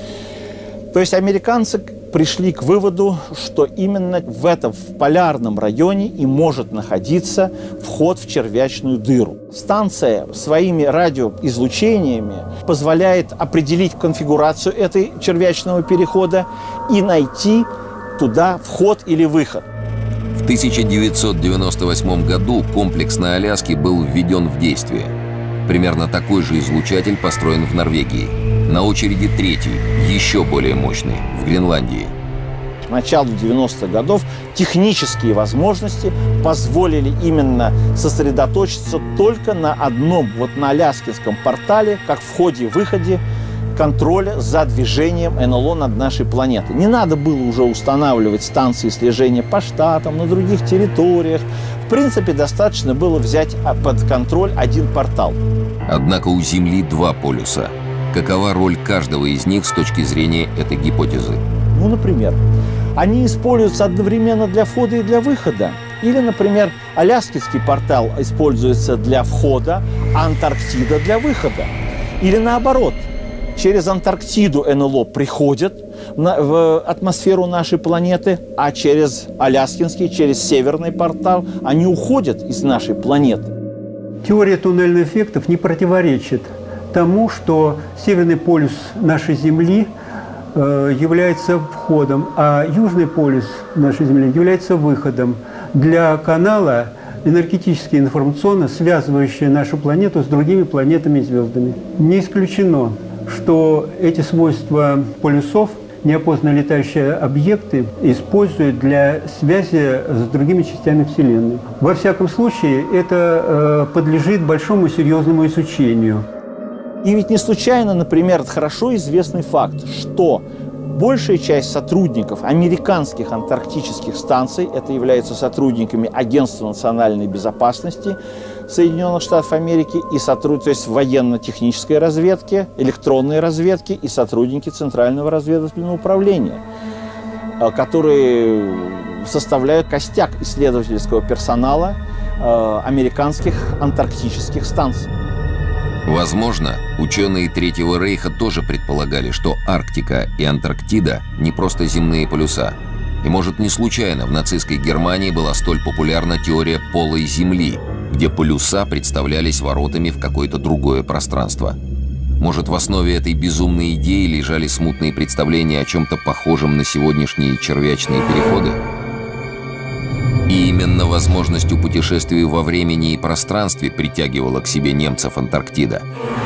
То есть американцы пришли к выводу, что именно в этом в полярном районе и может находиться вход в червячную дыру. Станция своими радиоизлучениями позволяет определить конфигурацию этой червячного перехода и найти туда вход или выход. В тысяча девятьсот девяносто восьмом году комплекс на Аляске был введен в действие. Примерно такой же излучатель построен в Норвегии. На очереди третий, еще более мощный, в Гренландии. К началу девяностых годов технические возможности позволили именно сосредоточиться только на одном, вот на Аляскинском портале, как входе-выходе контроля за движением эн эл о над нашей планетой. Не надо было уже устанавливать станции слежения по штатам, на других территориях. В принципе, достаточно было взять под контроль один портал. Однако у Земли два полюса. Какова роль каждого из них с точки зрения этой гипотезы? Ну, например, они используются одновременно для входа и для выхода. Или, например, Аляскинский портал используется для входа, а Антарктида для выхода. Или наоборот, через Антарктиду эн эл о приходит в атмосферу нашей планеты, а через Аляскинский, через Северный портал они уходят из нашей планеты. Теория туннельных эффектов не противоречит тому, что северный полюс нашей Земли э, является входом, а южный полюс нашей Земли является выходом для канала энергетически информационно связывающего нашу планету с другими планетами и звездами. Не исключено, что эти свойства полюсов неопознанные летающие объекты используют для связи с другими частями Вселенной. Во всяком случае, это э, подлежит большому и серьезному изучению. И ведь не случайно, например, хорошо известный факт, что большая часть сотрудников американских антарктических станций, это являются сотрудниками Агентства национальной безопасности Соединенных Штатов Америки, и сотруд... то есть военно-технической разведки, электронной разведки и сотрудники Центрального разведывательного управления, которые составляют костяк исследовательского персонала э, американских антарктических станций. Возможно, ученые Третьего Рейха тоже предполагали, что Арктика и Антарктида не просто земные полюса. И, может, не случайно в нацистской Германии была столь популярна теория полой Земли, где полюса представлялись воротами в какое-то другое пространство. Может, в основе этой безумной идеи лежали смутные представления о чем-то похожем на сегодняшние червячные переходы? И именно возможностью путешествий во времени и пространстве притягивала к себе немцев Антарктида.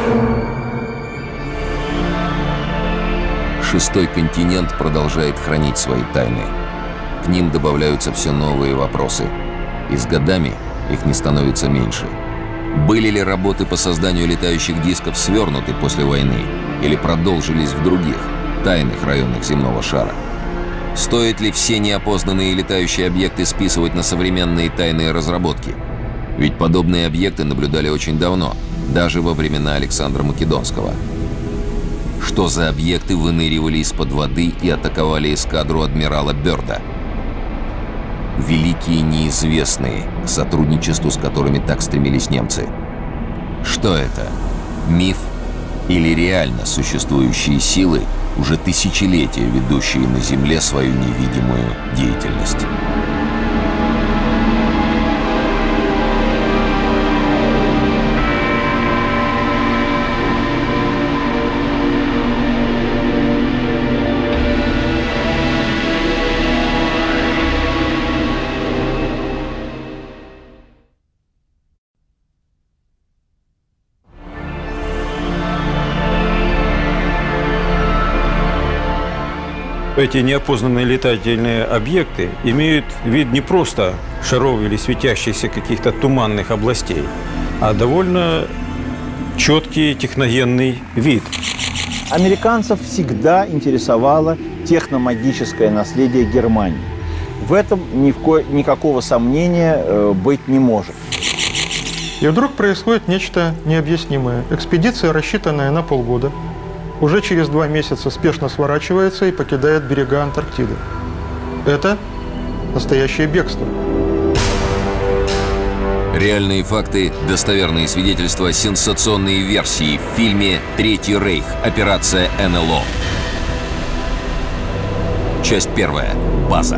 Шестой континент продолжает хранить свои тайны. К ним добавляются все новые вопросы. И с годами их не становится меньше. Были ли работы по созданию летающих дисков свернуты после войны или продолжились в других, тайных районах земного шара? Стоит ли все неопознанные летающие объекты списывать на современные тайные разработки? Ведь подобные объекты наблюдали очень давно, даже во времена Александра Македонского. Что за объекты выныривали из-под воды и атаковали эскадру адмирала Бёрда? Великие неизвестные, к сотрудничеству с которыми так стремились немцы. Что это? Миф или реально существующие силы, уже тысячелетия ведущие на Земле свою невидимую деятельность? Эти неопознанные летательные объекты имеют вид не просто шаров или светящихся каких-то туманных областей, а довольно четкий техногенный вид. Американцев всегда интересовало техномагическое наследие Германии. В этом ни в ко... никакого сомнения э, быть не может. И вдруг происходит нечто необъяснимое. Экспедиция, рассчитанная на полгода, уже через два месяца спешно сворачивается и покидает берега Антарктиды. Это настоящее бегство. Реальные факты, достоверные свидетельства, сенсационные версии в фильме «Третий рейх. Операция эн эл о». Часть первая. База.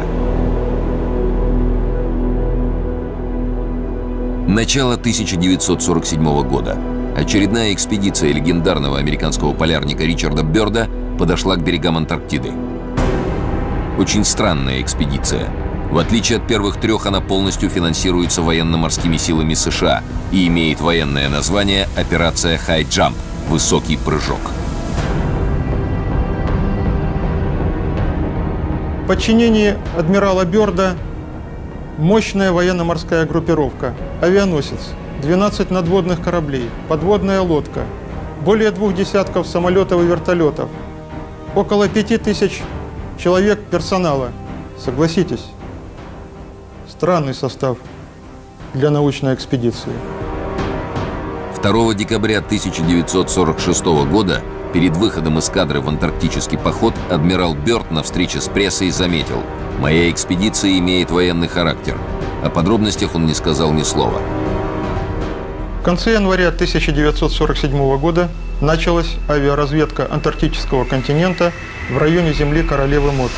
Начало тысяча девятьсот сорок седьмого года. Очередная экспедиция легендарного американского полярника Ричарда Бёрда подошла к берегам Антарктиды. Очень странная экспедиция. В отличие от первых трех, она полностью финансируется военно-морскими силами США и имеет военное название «Операция High Jump» – «Высокий прыжок». В подчинении адмирала Бёрда мощная военно-морская группировка, авианосец, двенадцать надводных кораблей, подводная лодка, более двух десятков самолетов и вертолетов, около пяти тысяч человек персонала. Согласитесь, странный состав для научной экспедиции. второго декабря тысяча девятьсот сорок шестого года перед выходом эскадры в антарктический поход адмирал Бёрд на встрече с прессой заметил: «Моя экспедиция имеет военный характер». О подробностях он не сказал ни слова. В конце января тысяча девятьсот сорок седьмого года началась авиаразведка антарктического континента в районе земли Королевы Мод.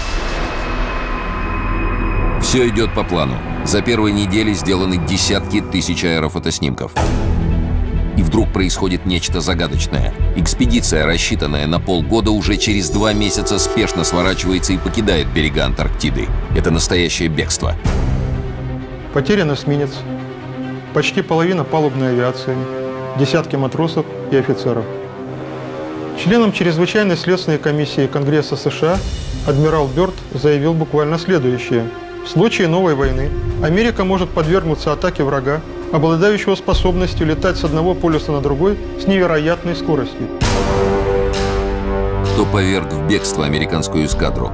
Все идет по плану. За первые недели сделаны десятки тысяч аэрофотоснимков. И вдруг происходит нечто загадочное. Экспедиция, рассчитанная на полгода, уже через два месяца спешно сворачивается и покидает берега Антарктиды. Это настоящее бегство. Потерян эсминец, почти половина палубной авиации, десятки матросов и офицеров. Членам чрезвычайной следственной комиссии Конгресса США адмирал Бёрд заявил буквально следующее. В случае новой войны Америка может подвергнуться атаке врага, обладающего способностью летать с одного полюса на другой с невероятной скоростью. Кто поверг в бегство американскую эскадру?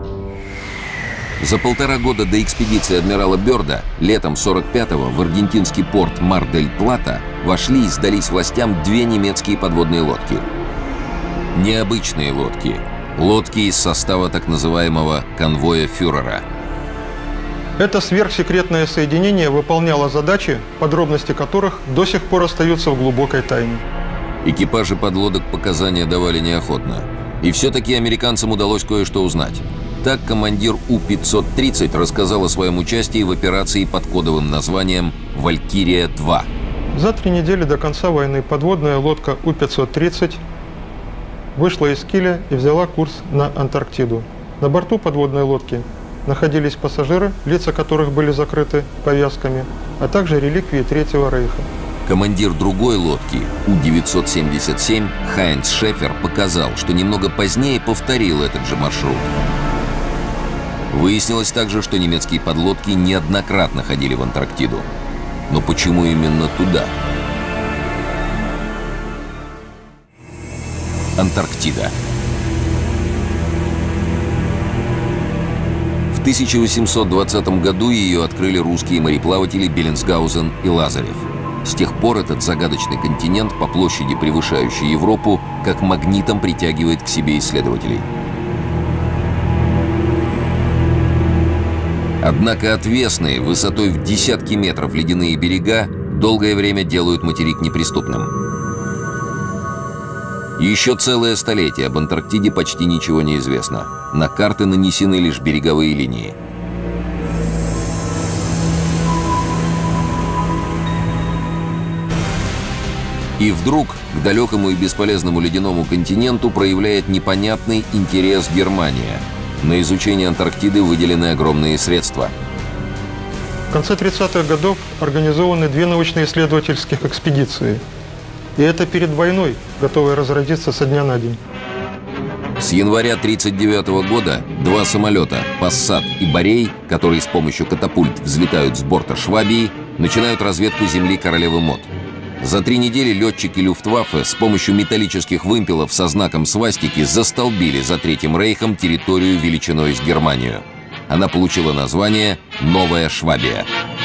За полтора года до экспедиции адмирала Бёрда летом сорок пятого в аргентинский порт Мар-дель-Плата вошли и сдались властям две немецкие подводные лодки. Необычные лодки. Лодки из состава так называемого конвоя фюрера. Это сверхсекретное соединение выполняло задачи, подробности которых до сих пор остаются в глубокой тайне. Экипажи подлодок показания давали неохотно. И все-таки американцам удалось кое-что узнать. Так командир У пятьсот тридцать рассказал о своем участии в операции под кодовым названием «Валькирия-два». За три недели до конца войны подводная лодка У пятьсот тридцать вышла из Киля и взяла курс на Антарктиду. На борту подводной лодки находились пассажиры, лица которых были закрыты повязками, а также реликвии Третьего рейха. Командир другой лодки, У девятьсот семьдесят семь, Хайнц Шефер, показал, что немного позднее повторил этот же маршрут. Выяснилось также, что немецкие подлодки неоднократно ходили в Антарктиду. Но почему именно туда? Антарктида. В тысяча восемьсот двадцатом году ее открыли русские мореплаватели Беллинсгаузен и Лазарев. С тех пор этот загадочный континент, по площади превышающий Европу, как магнитом притягивает к себе исследователей. Однако отвесные, высотой в десятки метров ледяные берега долгое время делают материк неприступным. Еще целое столетие об Антарктиде почти ничего не известно. На карты нанесены лишь береговые линии. И вдруг к далекому и бесполезному ледяному континенту проявляет непонятный интерес Германия. На изучение Антарктиды выделены огромные средства. В конце тридцатых годов организованы две научно-исследовательских экспедиции. И это перед войной, готовая разразиться со дня на день. С января тысяча девятьсот тридцать девятого года два самолета «Пассат» и «Борей», которые с помощью катапульт взлетают с борта Швабии, начинают разведку земли Королевы Мод. За три недели летчики Люфтваффе с помощью металлических вымпелов со знаком свастики застолбили за Третьим рейхом территорию величиной с Германию. Она получила название «Новая Швабия».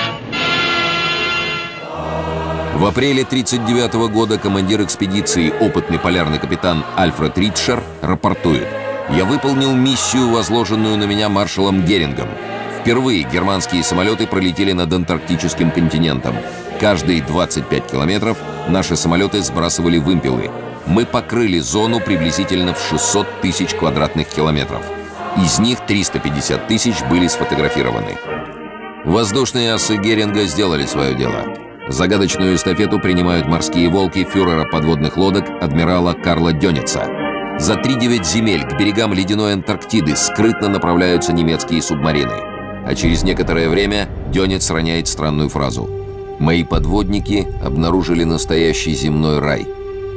В апреле тысяча девятьсот тридцать девятого года командир экспедиции, опытный полярный капитан Альфред Ритшер, рапортует: «Я выполнил миссию, возложенную на меня маршалом Герингом. В Впервые германские самолеты пролетели над антарктическим континентом. Каждые двадцать пять километров наши самолеты сбрасывали вымпелы. Мы покрыли зону приблизительно в шестьсот тысяч квадратных километров. Из них триста пятьдесят тысяч были сфотографированы. Воздушные асы Геринга сделали свое дело. Загадочную эстафету принимают морские волки фюрера подводных лодок адмирала Карла Дёница. За три-девять земель к берегам ледяной Антарктиды скрытно направляются немецкие субмарины. А через некоторое время Дёниц роняет странную фразу: «Мои подводники обнаружили настоящий земной рай».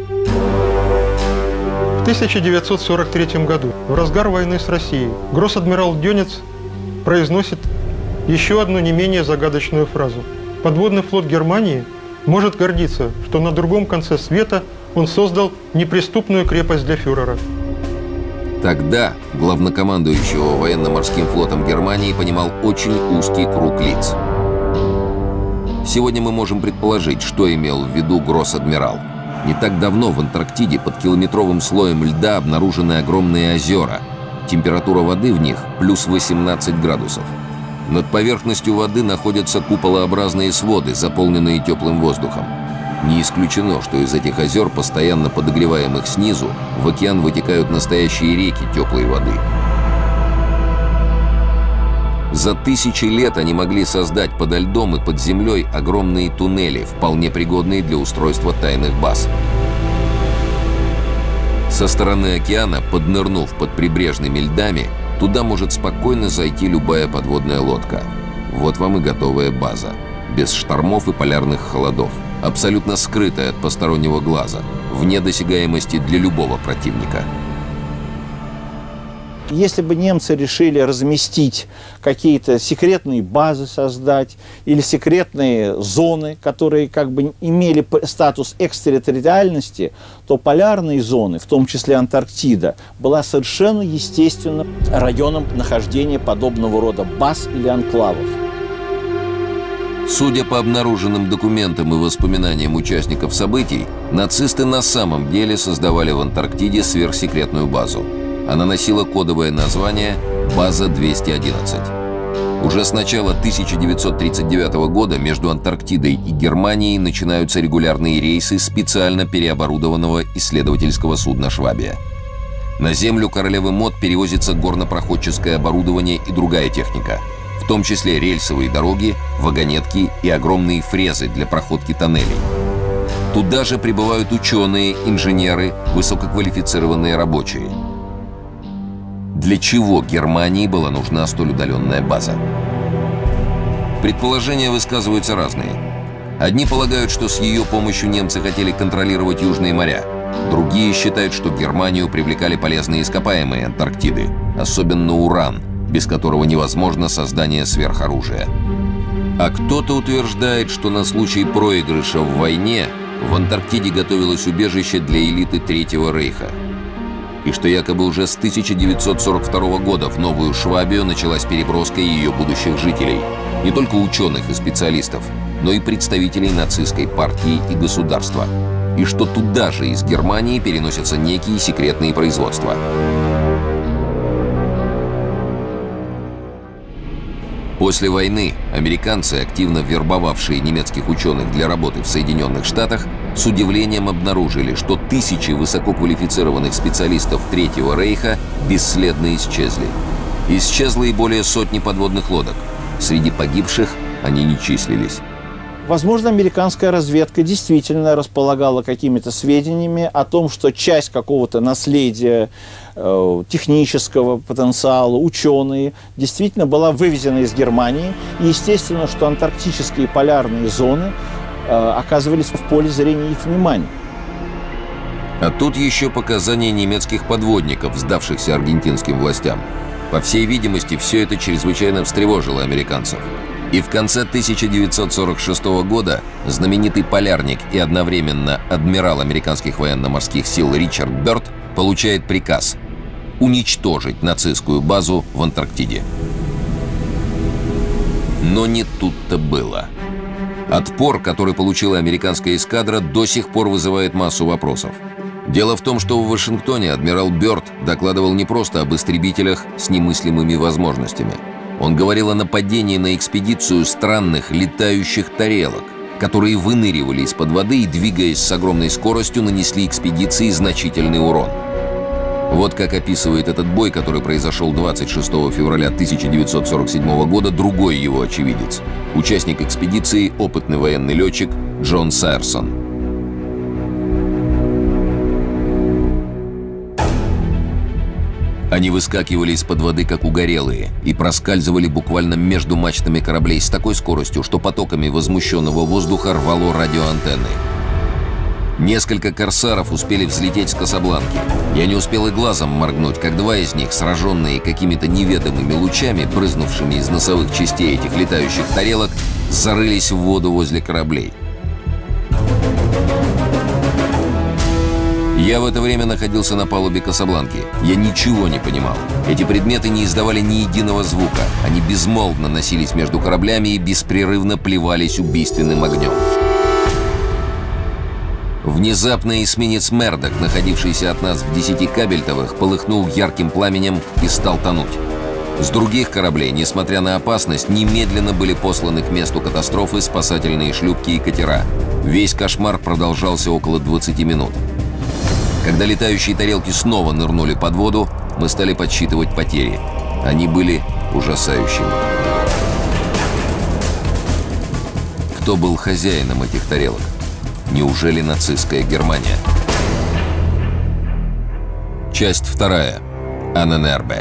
В тысяча девятьсот сорок третьем году, в разгар войны с Россией, гросс-адмирал Дёниц произносит еще одну не менее загадочную фразу. Подводный флот Германии может гордиться, что на другом конце света он создал неприступную крепость для фюрера. Тогда главнокомандующего военно-морским флотом Германии понимал очень узкий круг лиц. Сегодня мы можем предположить, что имел в виду гросс-адмирал. Не так давно в Антарктиде под километровым слоем льда обнаружены огромные озера. Температура воды в них плюс восемнадцать градусов. Над поверхностью воды находятся куполообразные своды, заполненные теплым воздухом. Не исключено, что из этих озер, постоянно подогреваемых снизу, в океан вытекают настоящие реки теплой воды. За тысячи лет они могли создать подо льдом и под землей огромные туннели, вполне пригодные для устройства тайных баз. Со стороны океана, поднырнув под прибрежными льдами, туда может спокойно зайти любая подводная лодка. Вот вам и готовая база. Без штормов и полярных холодов. Абсолютно скрытая от постороннего глаза. Вне досягаемости для любого противника. Если бы немцы решили разместить какие-то секретные базы, создать, или секретные зоны, которые как бы имели статус экстерриториальности, то полярные зоны, в том числе Антарктида, была совершенно естественным районом нахождения подобного рода баз или анклавов. Судя по обнаруженным документам и воспоминаниям участников событий, нацисты на самом деле создавали в Антарктиде сверхсекретную базу. Она носила кодовое название «База двести одиннадцать». Уже с начала тысяча девятьсот тридцать девятого года между Антарктидой и Германией начинаются регулярные рейсы специально переоборудованного исследовательского судна «Швабия». На землю королевы Мод перевозится горнопроходческое оборудование и другая техника, в том числе рельсовые дороги, вагонетки и огромные фрезы для проходки тоннелей. Туда же прибывают ученые, инженеры, высококвалифицированные рабочие. Для чего Германии была нужна столь удаленная база? Предположения высказываются разные. Одни полагают, что с ее помощью немцы хотели контролировать южные моря. Другие считают, что Германию привлекали полезные ископаемые Антарктиды, особенно уран, без которого невозможно создание сверхоружия. А кто-то утверждает, что на случай проигрыша в войне в Антарктиде готовилось убежище для элиты Третьего Рейха. И что якобы уже с тысяча девятьсот сорок второго года в Новую Швабию началась переброска ее будущих жителей. Не только ученых и специалистов, но и представителей нацистской партии и государства. И что туда же из Германии переносятся некие секретные производства. После войны американцы, активно вербовавшие немецких ученых для работы в Соединенных Штатах, с удивлением обнаружили, что тысячи высококвалифицированных специалистов Третьего Рейха бесследно исчезли. Исчезло и более сотни подводных лодок. Среди погибших они не числились. Возможно, американская разведка действительно располагала какими-то сведениями о том, что часть какого-то наследия, э, технического потенциала, ученые, действительно была вывезена из Германии. И естественно, что антарктические полярные зоны э, оказывались в поле зрения их внимания. А тут еще показания немецких подводников, сдавшихся аргентинским властям. По всей видимости, все это чрезвычайно встревожило американцев. И в конце тысяча девятьсот сорок шестого года знаменитый полярник и одновременно адмирал американских военно-морских сил Ричард Бёрд получает приказ уничтожить нацистскую базу в Антарктиде. Но не тут-то было. Отпор, который получила американская эскадра, до сих пор вызывает массу вопросов. Дело в том, что в Вашингтоне адмирал Бёрд докладывал не просто об истребителях с немыслимыми возможностями. Он говорил о нападении на экспедицию странных летающих тарелок, которые выныривали из-под воды и, двигаясь с огромной скоростью, нанесли экспедиции значительный урон. Вот как описывает этот бой, который произошел двадцать шестого февраля тысяча девятьсот сорок седьмого года, другой его очевидец, участник экспедиции, опытный военный летчик Джон Сайерсон. Они выскакивали из-под воды, как угорелые, и проскальзывали буквально между мачтами кораблей с такой скоростью, что потоками возмущенного воздуха рвало радиоантенны. Несколько корсаров успели взлететь с Касабланки. Я не успел и глазом моргнуть, как два из них, сраженные какими-то неведомыми лучами, брызнувшими из носовых частей этих летающих тарелок, зарылись в воду возле кораблей. Я в это время находился на палубе Касабланки. Я ничего не понимал. Эти предметы не издавали ни единого звука. Они безмолвно носились между кораблями и беспрерывно плевались убийственным огнем. Внезапно эсминец «Мердок», находившийся от нас в десяти кабельтовых, полыхнул ярким пламенем и стал тонуть. С других кораблей, несмотря на опасность, немедленно были посланы к месту катастрофы спасательные шлюпки и катера. Весь кошмар продолжался около двадцати минут. Когда летающие тарелки снова нырнули под воду, мы стали подсчитывать потери. Они были ужасающими. Кто был хозяином этих тарелок? Неужели нацистская Германия? Часть вторая. Анненербе.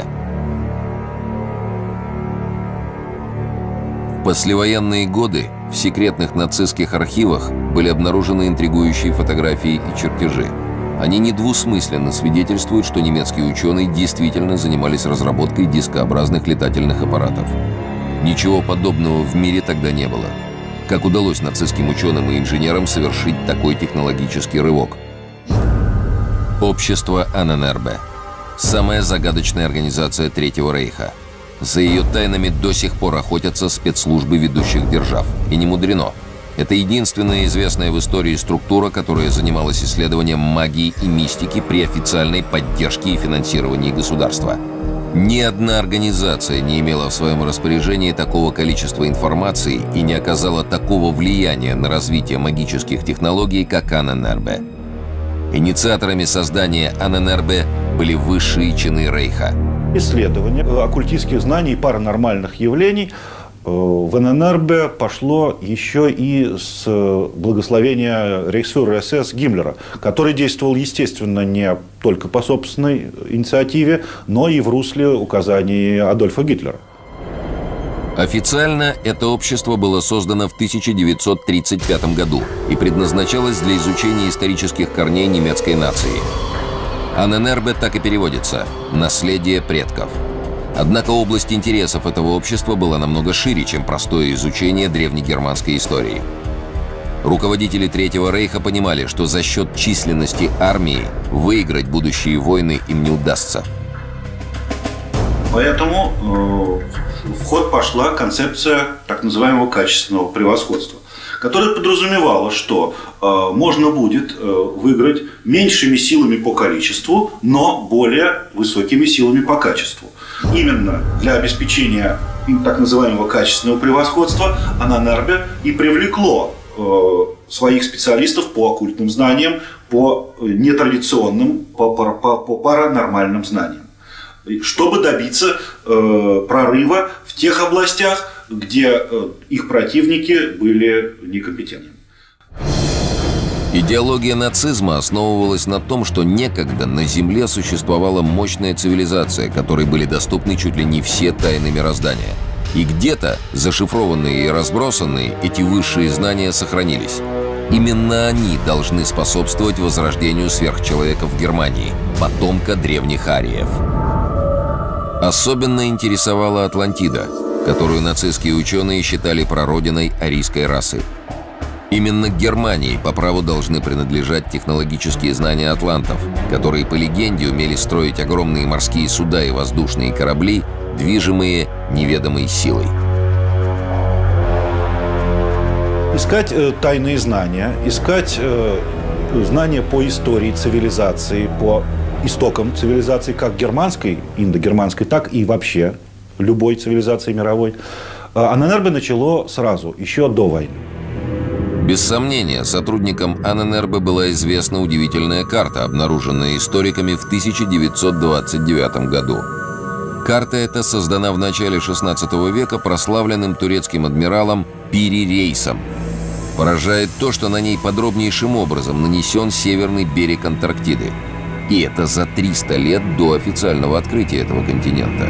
В послевоенные годы в секретных нацистских архивах были обнаружены интригующие фотографии и чертежи. Они недвусмысленно свидетельствуют, что немецкие ученые действительно занимались разработкой дискообразных летательных аппаратов. Ничего подобного в мире тогда не было. Как удалось нацистским ученым и инженерам совершить такой технологический рывок? Общество Анненербе. Самая загадочная организация Третьего Рейха. За ее тайнами до сих пор охотятся спецслужбы ведущих держав. И не мудрено. Это единственная известная в истории структура, которая занималась исследованием магии и мистики при официальной поддержке и финансировании государства. Ни одна организация не имела в своем распоряжении такого количества информации и не оказала такого влияния на развитие магических технологий, как Анненербе. Инициаторами создания Анненербе были высшие чины Рейха. Исследование оккультистских знаний и паранормальных явлений в Анненербе пошло еще и с благословения рейхсфюрера СС Гиммлера, который действовал, естественно, не только по собственной инициативе, но и в русле указаний Адольфа Гитлера. Официально это общество было создано в тысяча девятьсот тридцать пятом году и предназначалось для изучения исторических корней немецкой нации. Анненербе так и переводится «наследие предков». Однако область интересов этого общества была намного шире, чем простое изучение древнегерманской истории. Руководители Третьего Рейха понимали, что за счет численности армии выиграть будущие войны им не удастся. Поэтому э, в ход пошла концепция так называемого качественного превосходства, которая подразумевала, что э, можно будет э, выиграть меньшими силами по количеству, но более высокими силами по качеству. Именно для обеспечения так называемого качественного превосходства Анненербе и привлекло э, своих специалистов по оккультным знаниям, по нетрадиционным, по, по, по, по паранормальным знаниям, чтобы добиться э, прорыва в тех областях, где э, их противники были некомпетентны. Идеология нацизма основывалась на том, что некогда на Земле существовала мощная цивилизация, которой были доступны чуть ли не все тайны мироздания. И где-то, зашифрованные и разбросанные, эти высшие знания сохранились. Именно они должны способствовать возрождению сверхчеловека в Германии, потомка древних ариев. Особенно интересовала Атлантида, которую нацистские ученые считали прародиной арийской расы. Именно Германии по праву должны принадлежать технологические знания атлантов, которые, по легенде, умели строить огромные морские суда и воздушные корабли, движимые неведомой силой. Искать э, тайные знания, искать э, знания по истории цивилизации, по истокам цивилизации, как германской, индогерманской, так и вообще любой цивилизации мировой. Анэнэрбэ начало сразу, еще до войны. Без сомнения, сотрудникам Анэнэрбэ была известна удивительная карта, обнаруженная историками в тысяча девятьсот двадцать девятом году. Карта эта создана в начале шестнадцатого века прославленным турецким адмиралом Пири Рейсом. Поражает то, что на ней подробнейшим образом нанесен северный берег Антарктиды. И это за триста лет до официального открытия этого континента.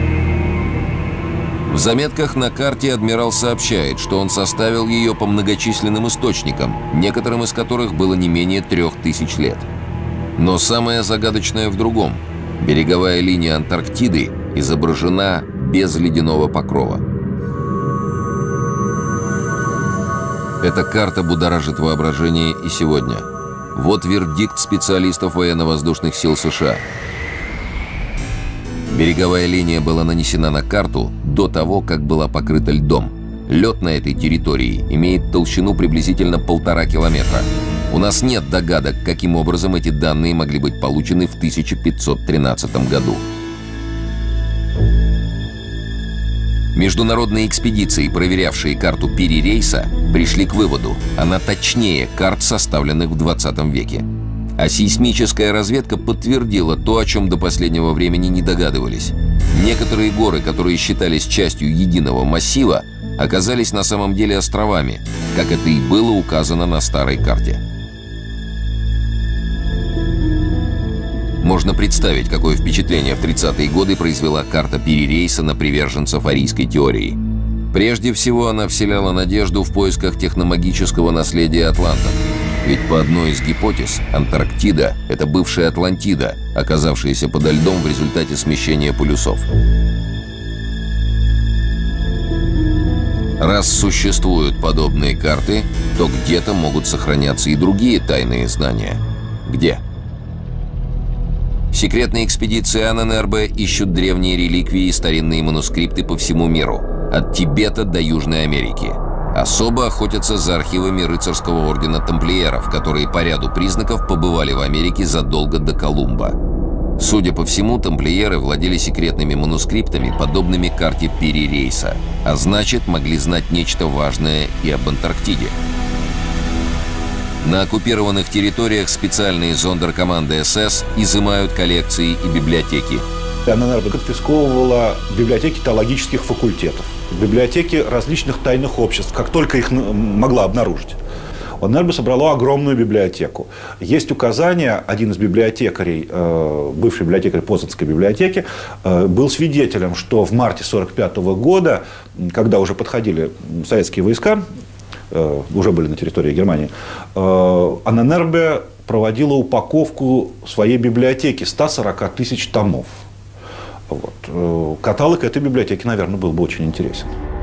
В заметках на карте адмирал сообщает, что он составил ее по многочисленным источникам, некоторым из которых было не менее трех тысяч лет. Но самое загадочное в другом. Береговая линия Антарктиды изображена без ледяного покрова. Эта карта будоражит воображение и сегодня. Вот вердикт специалистов военно-воздушных сил США. Береговая линия была нанесена на карту до того, как была покрыта льдом. Лед на этой территории имеет толщину приблизительно полтора километра. У нас нет догадок, каким образом эти данные могли быть получены в тысяча пятьсот тринадцатом году. Международные экспедиции, проверявшие карту Пири Рейса, пришли к выводу, она точнее карт, составленных в двадцатом веке. А сейсмическая разведка подтвердила то, о чем до последнего времени не догадывались. Некоторые горы, которые считались частью единого массива, оказались на самом деле островами, как это и было указано на старой карте. Можно представить, какое впечатление в тридцатые годы произвела карта Пири Рейса на приверженцев арийской теории. Прежде всего, она вселяла надежду в поисках техномагического наследия атлантов. Ведь по одной из гипотез, Антарктида – это бывшая Атлантида, оказавшаяся подо льдом в результате смещения полюсов. Раз существуют подобные карты, то где-то могут сохраняться и другие тайные знания. Где? Секретные экспедиции Анэнэрбэ ищут древние реликвии и старинные манускрипты по всему миру, от Тибета до Южной Америки. Особо охотятся за архивами рыцарского ордена тамплиеров, которые по ряду признаков побывали в Америке задолго до Колумба. Судя по всему, тамплиеры владели секретными манускриптами, подобными карте Пири Рейса, а значит, могли знать нечто важное и об Антарктиде. На оккупированных территориях специальные зондеркоманды эс эс изымают коллекции и библиотеки. Анэнэрбэ конфисковывала библиотеки теологических факультетов, библиотеки различных тайных обществ, как только их могла обнаружить. Анэнэрбэ собрала огромную библиотеку. Есть указание, один из библиотекарей, бывший библиотекарь Познанской библиотеки, был свидетелем, что в марте сорок пятого года, когда уже подходили советские войска, уже были на территории Германии, Анэнэрбэ проводила упаковку своей библиотеки ста сорока тысяч томов. Вот. Каталог этой библиотеки, наверное, был бы очень интересен.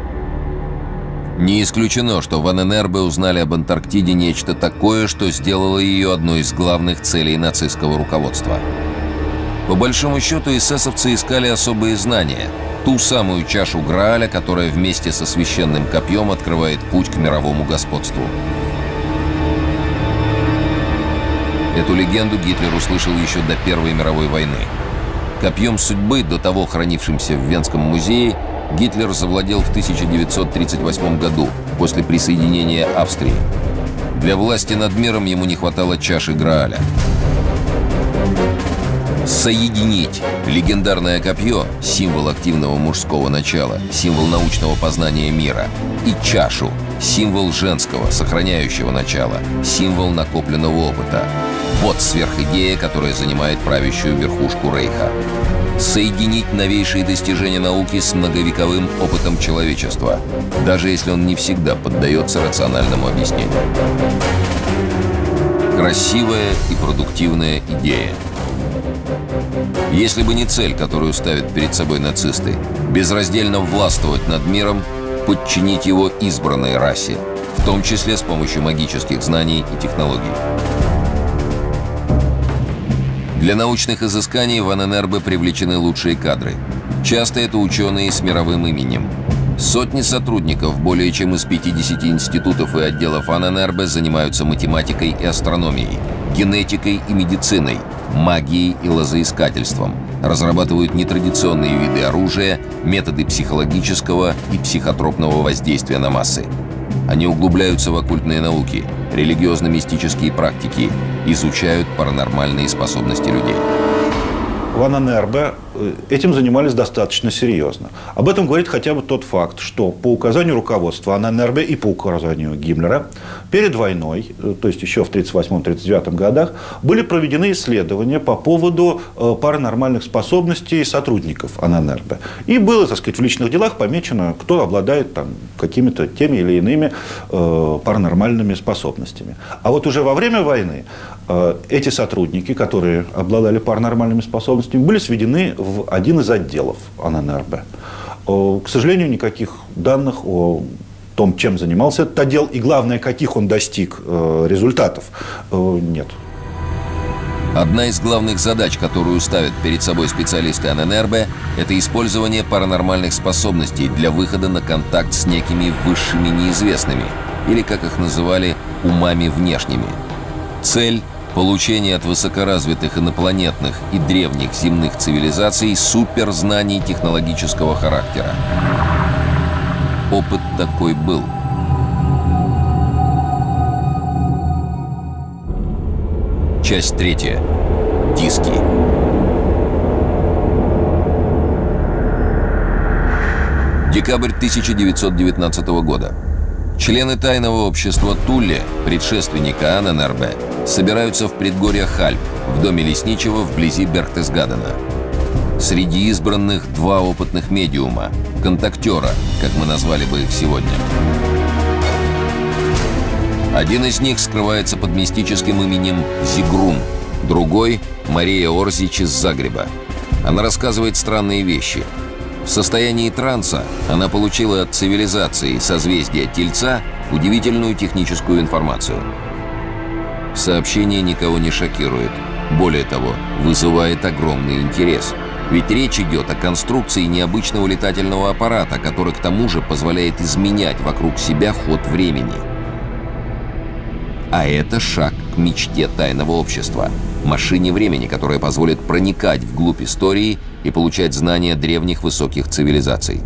Не исключено, что в Анэнэрбэ узнали об Антарктиде нечто такое, что сделало ее одной из главных целей нацистского руководства. По большому счету, эсэсовцы искали особые знания. Ту самую чашу Грааля, которая вместе со священным копьем открывает путь к мировому господству. Эту легенду Гитлер услышал еще до Первой мировой войны. Копьем судьбы, до того хранившимся в Венском музее, Гитлер завладел в тысяча девятьсот тридцать восьмом году, после присоединения Австрии. Для власти над миром ему не хватало чаши Грааля. Соединить легендарное копье, символ активного мужского начала, символ научного познания мира, и чашу, символ женского, сохраняющего начала, символ накопленного опыта. Вот сверхидея, которая занимает правящую верхушку Рейха. Соединить новейшие достижения науки с многовековым опытом человечества, даже если он не всегда поддается рациональному объяснению. Красивая и продуктивная идея. Если бы не цель, которую ставят перед собой нацисты, безраздельно властвовать над миром, подчинить его избранной расе, в том числе с помощью магических знаний и технологий. Для научных изысканий в Анэнэрбэ привлечены лучшие кадры. Часто это ученые с мировым именем. Сотни сотрудников более чем из пятидесяти институтов и отделов Анэнэрбэ занимаются математикой и астрономией. генетикой и медициной, магией и лозоискательством, разрабатывают нетрадиционные виды оружия, методы психологического и психотропного воздействия на массы. Они углубляются в оккультные науки, религиозно-мистические практики, изучают паранормальные способности людей. В Анненербе этим занимались достаточно серьезно. Об этом говорит хотя бы тот факт, что по указанию руководства Анненербе и по указанию Гиммлера перед войной, то есть еще в тридцать восьмом — тридцать девятом годах, были проведены исследования по поводу паранормальных способностей сотрудников Анненербе. И было, так сказать, в личных делах помечено, кто обладает там какими-то теми или иными э, паранормальными способностями. А вот уже во время войны э, эти сотрудники, которые обладали паранормальными способностями, были сведены в один из отделов Анненербе. К сожалению, никаких данных о том, чем занимался этот отдел, и главное, каких он достиг результатов, нет. Одна из главных задач, которую ставят перед собой специалисты Анненербе, это использование паранормальных способностей для выхода на контакт с некими высшими неизвестными, или, как их называли, умами внешними. Цель – получение от высокоразвитых инопланетных и древних земных цивилизаций суперзнаний технологического характера. Опыт такой был. Часть третья. Диски. Декабрь тысяча девятьсот девятнадцатого года. Члены тайного общества Тулле, предшественника Анненербе, собираются в предгорьях Альп, в доме лесничего вблизи Берхтесгадена. Среди избранных два опытных медиума, контактера, как мы назвали бы их сегодня. Один из них скрывается под мистическим именем Зигрун, другой – Мария Орзич из Загреба. Она рассказывает странные вещи. В состоянии транса она получила от цивилизации созвездия Тельца удивительную техническую информацию. Сообщение никого не шокирует. Более того, вызывает огромный интерес. Ведь речь идет о конструкции необычного летательного аппарата, который к тому же позволяет изменять вокруг себя ход времени. А это шаг к мечте тайного общества. Машине времени, которая позволит проникать вглубь истории и получать знания древних высоких цивилизаций.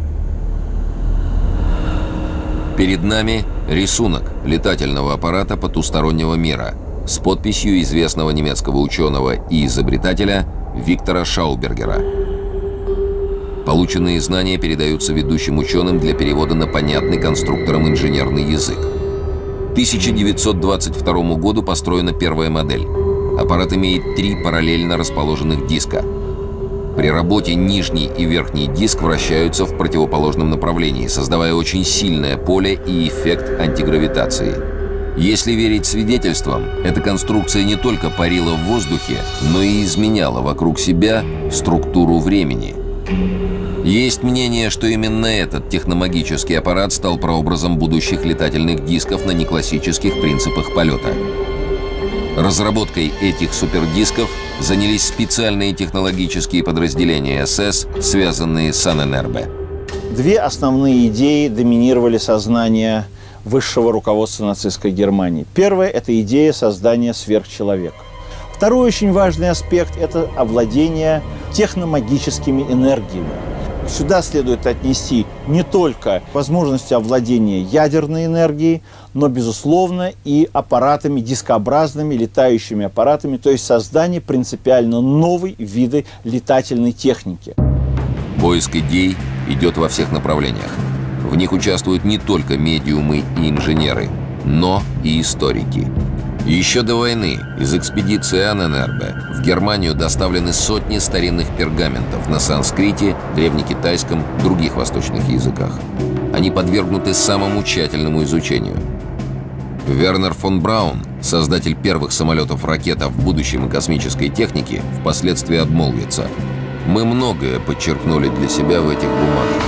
Перед нами рисунок летательного аппарата потустороннего мира с подписью известного немецкого ученого и изобретателя Виктора Шаубергера. Полученные знания передаются ведущим ученым для перевода на понятный конструкторам инженерный язык. К тысяча девятьсот двадцать второму году построена первая модель. Аппарат имеет три параллельно расположенных диска. При работе нижний и верхний диск вращаются в противоположном направлении, создавая очень сильное поле и эффект антигравитации. Если верить свидетельствам, эта конструкция не только парила в воздухе, но и изменяла вокруг себя структуру времени. Есть мнение, что именно этот техномагический аппарат стал прообразом будущих летательных дисков на неклассических принципах полета. Разработкой этих супердисков занялись специальные технологические подразделения эс эс, связанные с Анненербе. Две основные идеи доминировали сознание высшего руководства нацистской Германии. Первая – это идея создания сверхчеловека. Второй очень важный аспект – это овладение техномагическими энергиями. Сюда следует отнести не только возможности овладения ядерной энергией, но, безусловно, и аппаратами, дискообразными летающими аппаратами, то есть создание принципиально новой виды летательной техники. Поиск идей идет во всех направлениях. В них участвуют не только медиумы и инженеры, но и историки. Еще до войны из экспедиции Анненербе в Германию доставлены сотни старинных пергаментов на санскрите, древнекитайском, других восточных языках. Они подвергнуты самому тщательному изучению. Вернер фон Браун, создатель первых самолетов-ракет в будущем и космической технике, впоследствии обмолвится: «Мы многое подчеркнули для себя в этих бумагах».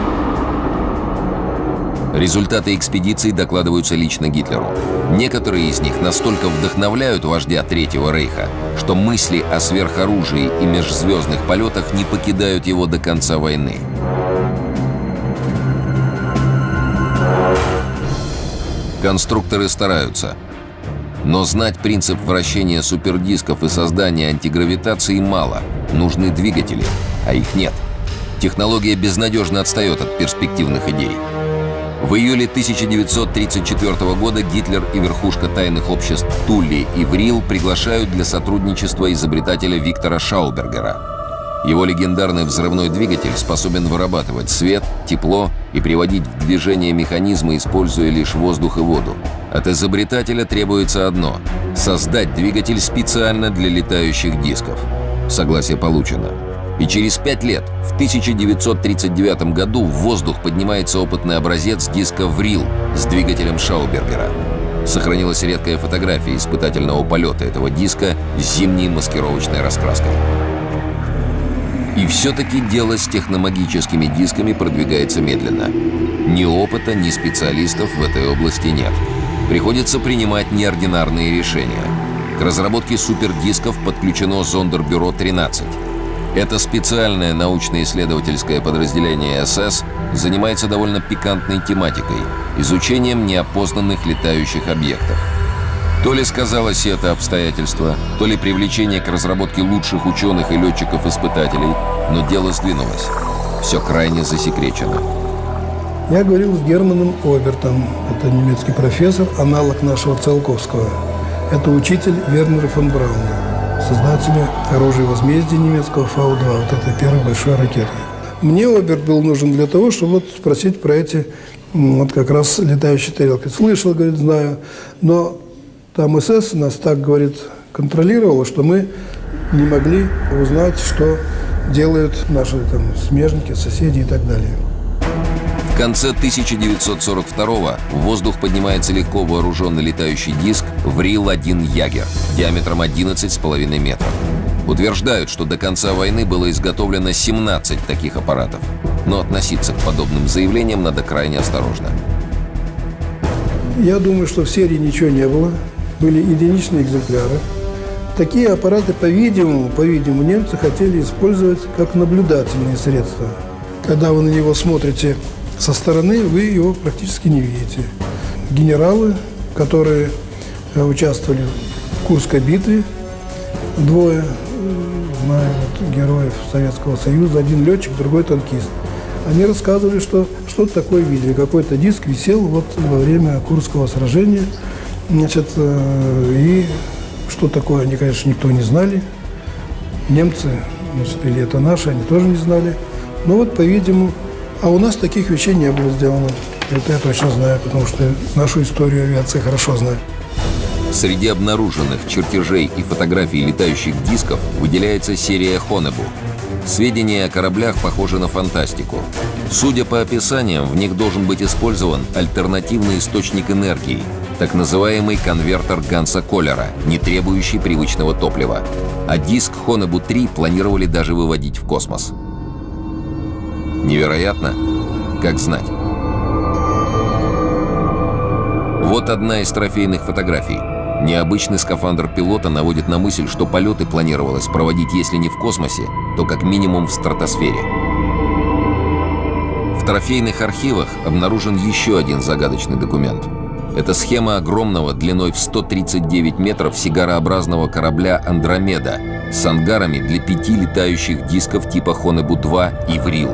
Результаты экспедиций докладываются лично Гитлеру. Некоторые из них настолько вдохновляют вождя Третьего Рейха, что мысли о сверхоружии и межзвездных полетах не покидают его до конца войны. Конструкторы стараются. Но знать принцип вращения супердисков и создания антигравитации мало. Нужны двигатели, а их нет. Технология безнадежно отстает от перспективных идей. В июле тысяча девятьсот тридцать четвёртого года Гитлер и верхушка тайных обществ Тулли и Врил приглашают для сотрудничества изобретателя Виктора Шаубергера. Его легендарный взрывной двигатель способен вырабатывать свет, тепло и приводить в движение механизмы, используя лишь воздух и воду. От изобретателя требуется одно – создать двигатель специально для летающих дисков. Согласие получено. И через пять лет, в тысяча девятьсот тридцать девятом году, в воздух поднимается опытный образец диска «Врил» с двигателем Шаубергера. Сохранилась редкая фотография испытательного полета этого диска с зимней маскировочной раскраской. И все-таки дело с техномагическими дисками продвигается медленно. Ни опыта, ни специалистов в этой области нет. Приходится принимать неординарные решения. К разработке супердисков подключено Зондербюро тринадцать. Это специальное научно-исследовательское подразделение эс эс занимается довольно пикантной тематикой – изучением неопознанных летающих объектов. То ли сказалось это обстоятельство, то ли привлечение к разработке лучших ученых и летчиков-испытателей, но дело сдвинулось. Все крайне засекречено. Я говорил с Германом Обертом. Это немецкий профессор, аналог нашего Циолковского. Это учитель Вернера фон Брауна, создателя оружия возмездия немецкого Фау два. Вот это первая большая ракета. Мне Оберт был нужен для того, чтобы вот спросить про эти вот как раз летающие тарелки. Слышал, говорит, знаю, но там эс эс нас, так говорит, контролировало, что мы не могли узнать, что делают наши там смежники, соседи и так далее. В конце тысяча девятьсот сорок второго в воздух поднимается легко вооруженный летающий диск «Врил один Ягер» диаметром одиннадцать с половиной метров. Утверждают, что до конца войны было изготовлено семнадцать таких аппаратов. Но относиться к подобным заявлениям надо крайне осторожно. Я думаю, что в серии ничего не было. Были единичные экземпляры. Такие аппараты, по-видимому, по-видимому, немцы хотели использовать как наблюдательные средства. Когда вы на него смотрите со стороны, вы его практически не видите. Генералы, которые участвовали в Курской битве, двое, знаю, вот, героев Советского Союза, один летчик, другой танкист, они рассказывали, что что-то такое видели. Какой-то диск висел вот во время Курского сражения. Значит, и что такое, они, конечно, никто не знали. Немцы, значит, или это наши, они тоже не знали. Но вот, по-видимому, а у нас таких вещей не было сделано. Это я точно знаю, потому что нашу историю авиации хорошо знаю. Среди обнаруженных чертежей и фотографий летающих дисков выделяется серия Хонебу. Сведения о кораблях похожи на фантастику. Судя по описаниям, в них должен быть использован альтернативный источник энергии, так называемый конвертер Ганса Коллера, не требующий привычного топлива. А диск Хонебу три планировали даже выводить в космос. Невероятно? Как знать. Вот одна из трофейных фотографий. Необычный скафандр пилота наводит на мысль, что полеты планировалось проводить, если не в космосе, то как минимум в стратосфере. В трофейных архивах обнаружен еще один загадочный документ. Это схема огромного, длиной в сто тридцать девять метров, сигарообразного корабля «Андромеда» с ангарами для пяти летающих дисков типа Хонебу два и «Врил».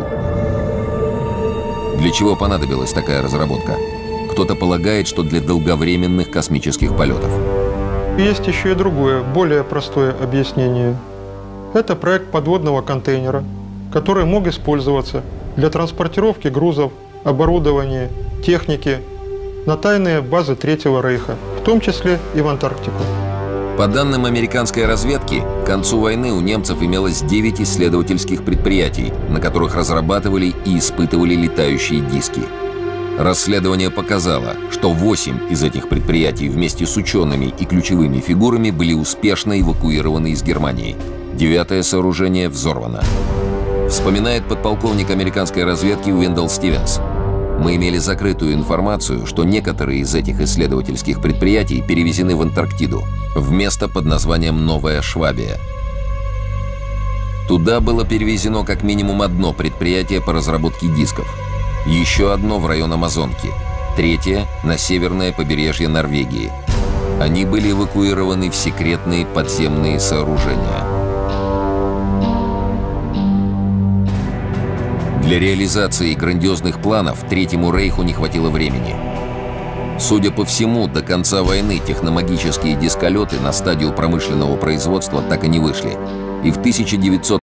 Для чего понадобилась такая разработка? Кто-то полагает, что для долговременных космических полетов. Есть еще и другое, более простое объяснение. Это проект подводного контейнера, который мог использоваться для транспортировки грузов, оборудования, техники на тайные базы Третьего Рейха, в том числе и в Антарктику. По данным американской разведки, к концу войны у немцев имелось девять исследовательских предприятий, на которых разрабатывали и испытывали летающие диски. Расследование показало, что восемь из этих предприятий вместе с учеными и ключевыми фигурами были успешно эвакуированы из Германии. Девятое сооружение взорвано. Вспоминает подполковник американской разведки Уиндел Стивенс. Мы имели закрытую информацию, что некоторые из этих исследовательских предприятий перевезены в Антарктиду, в место под названием Новая Швабия. Туда было перевезено как минимум одно предприятие по разработке дисков, еще одно в район Амазонки, третье – на северное побережье Норвегии. Они были эвакуированы в секретные подземные сооружения. Для реализации грандиозных планов Третьему Рейху не хватило времени. Судя по всему, до конца войны техномагические дисколеты на стадию промышленного производства так и не вышли. И в тысяча девятьсот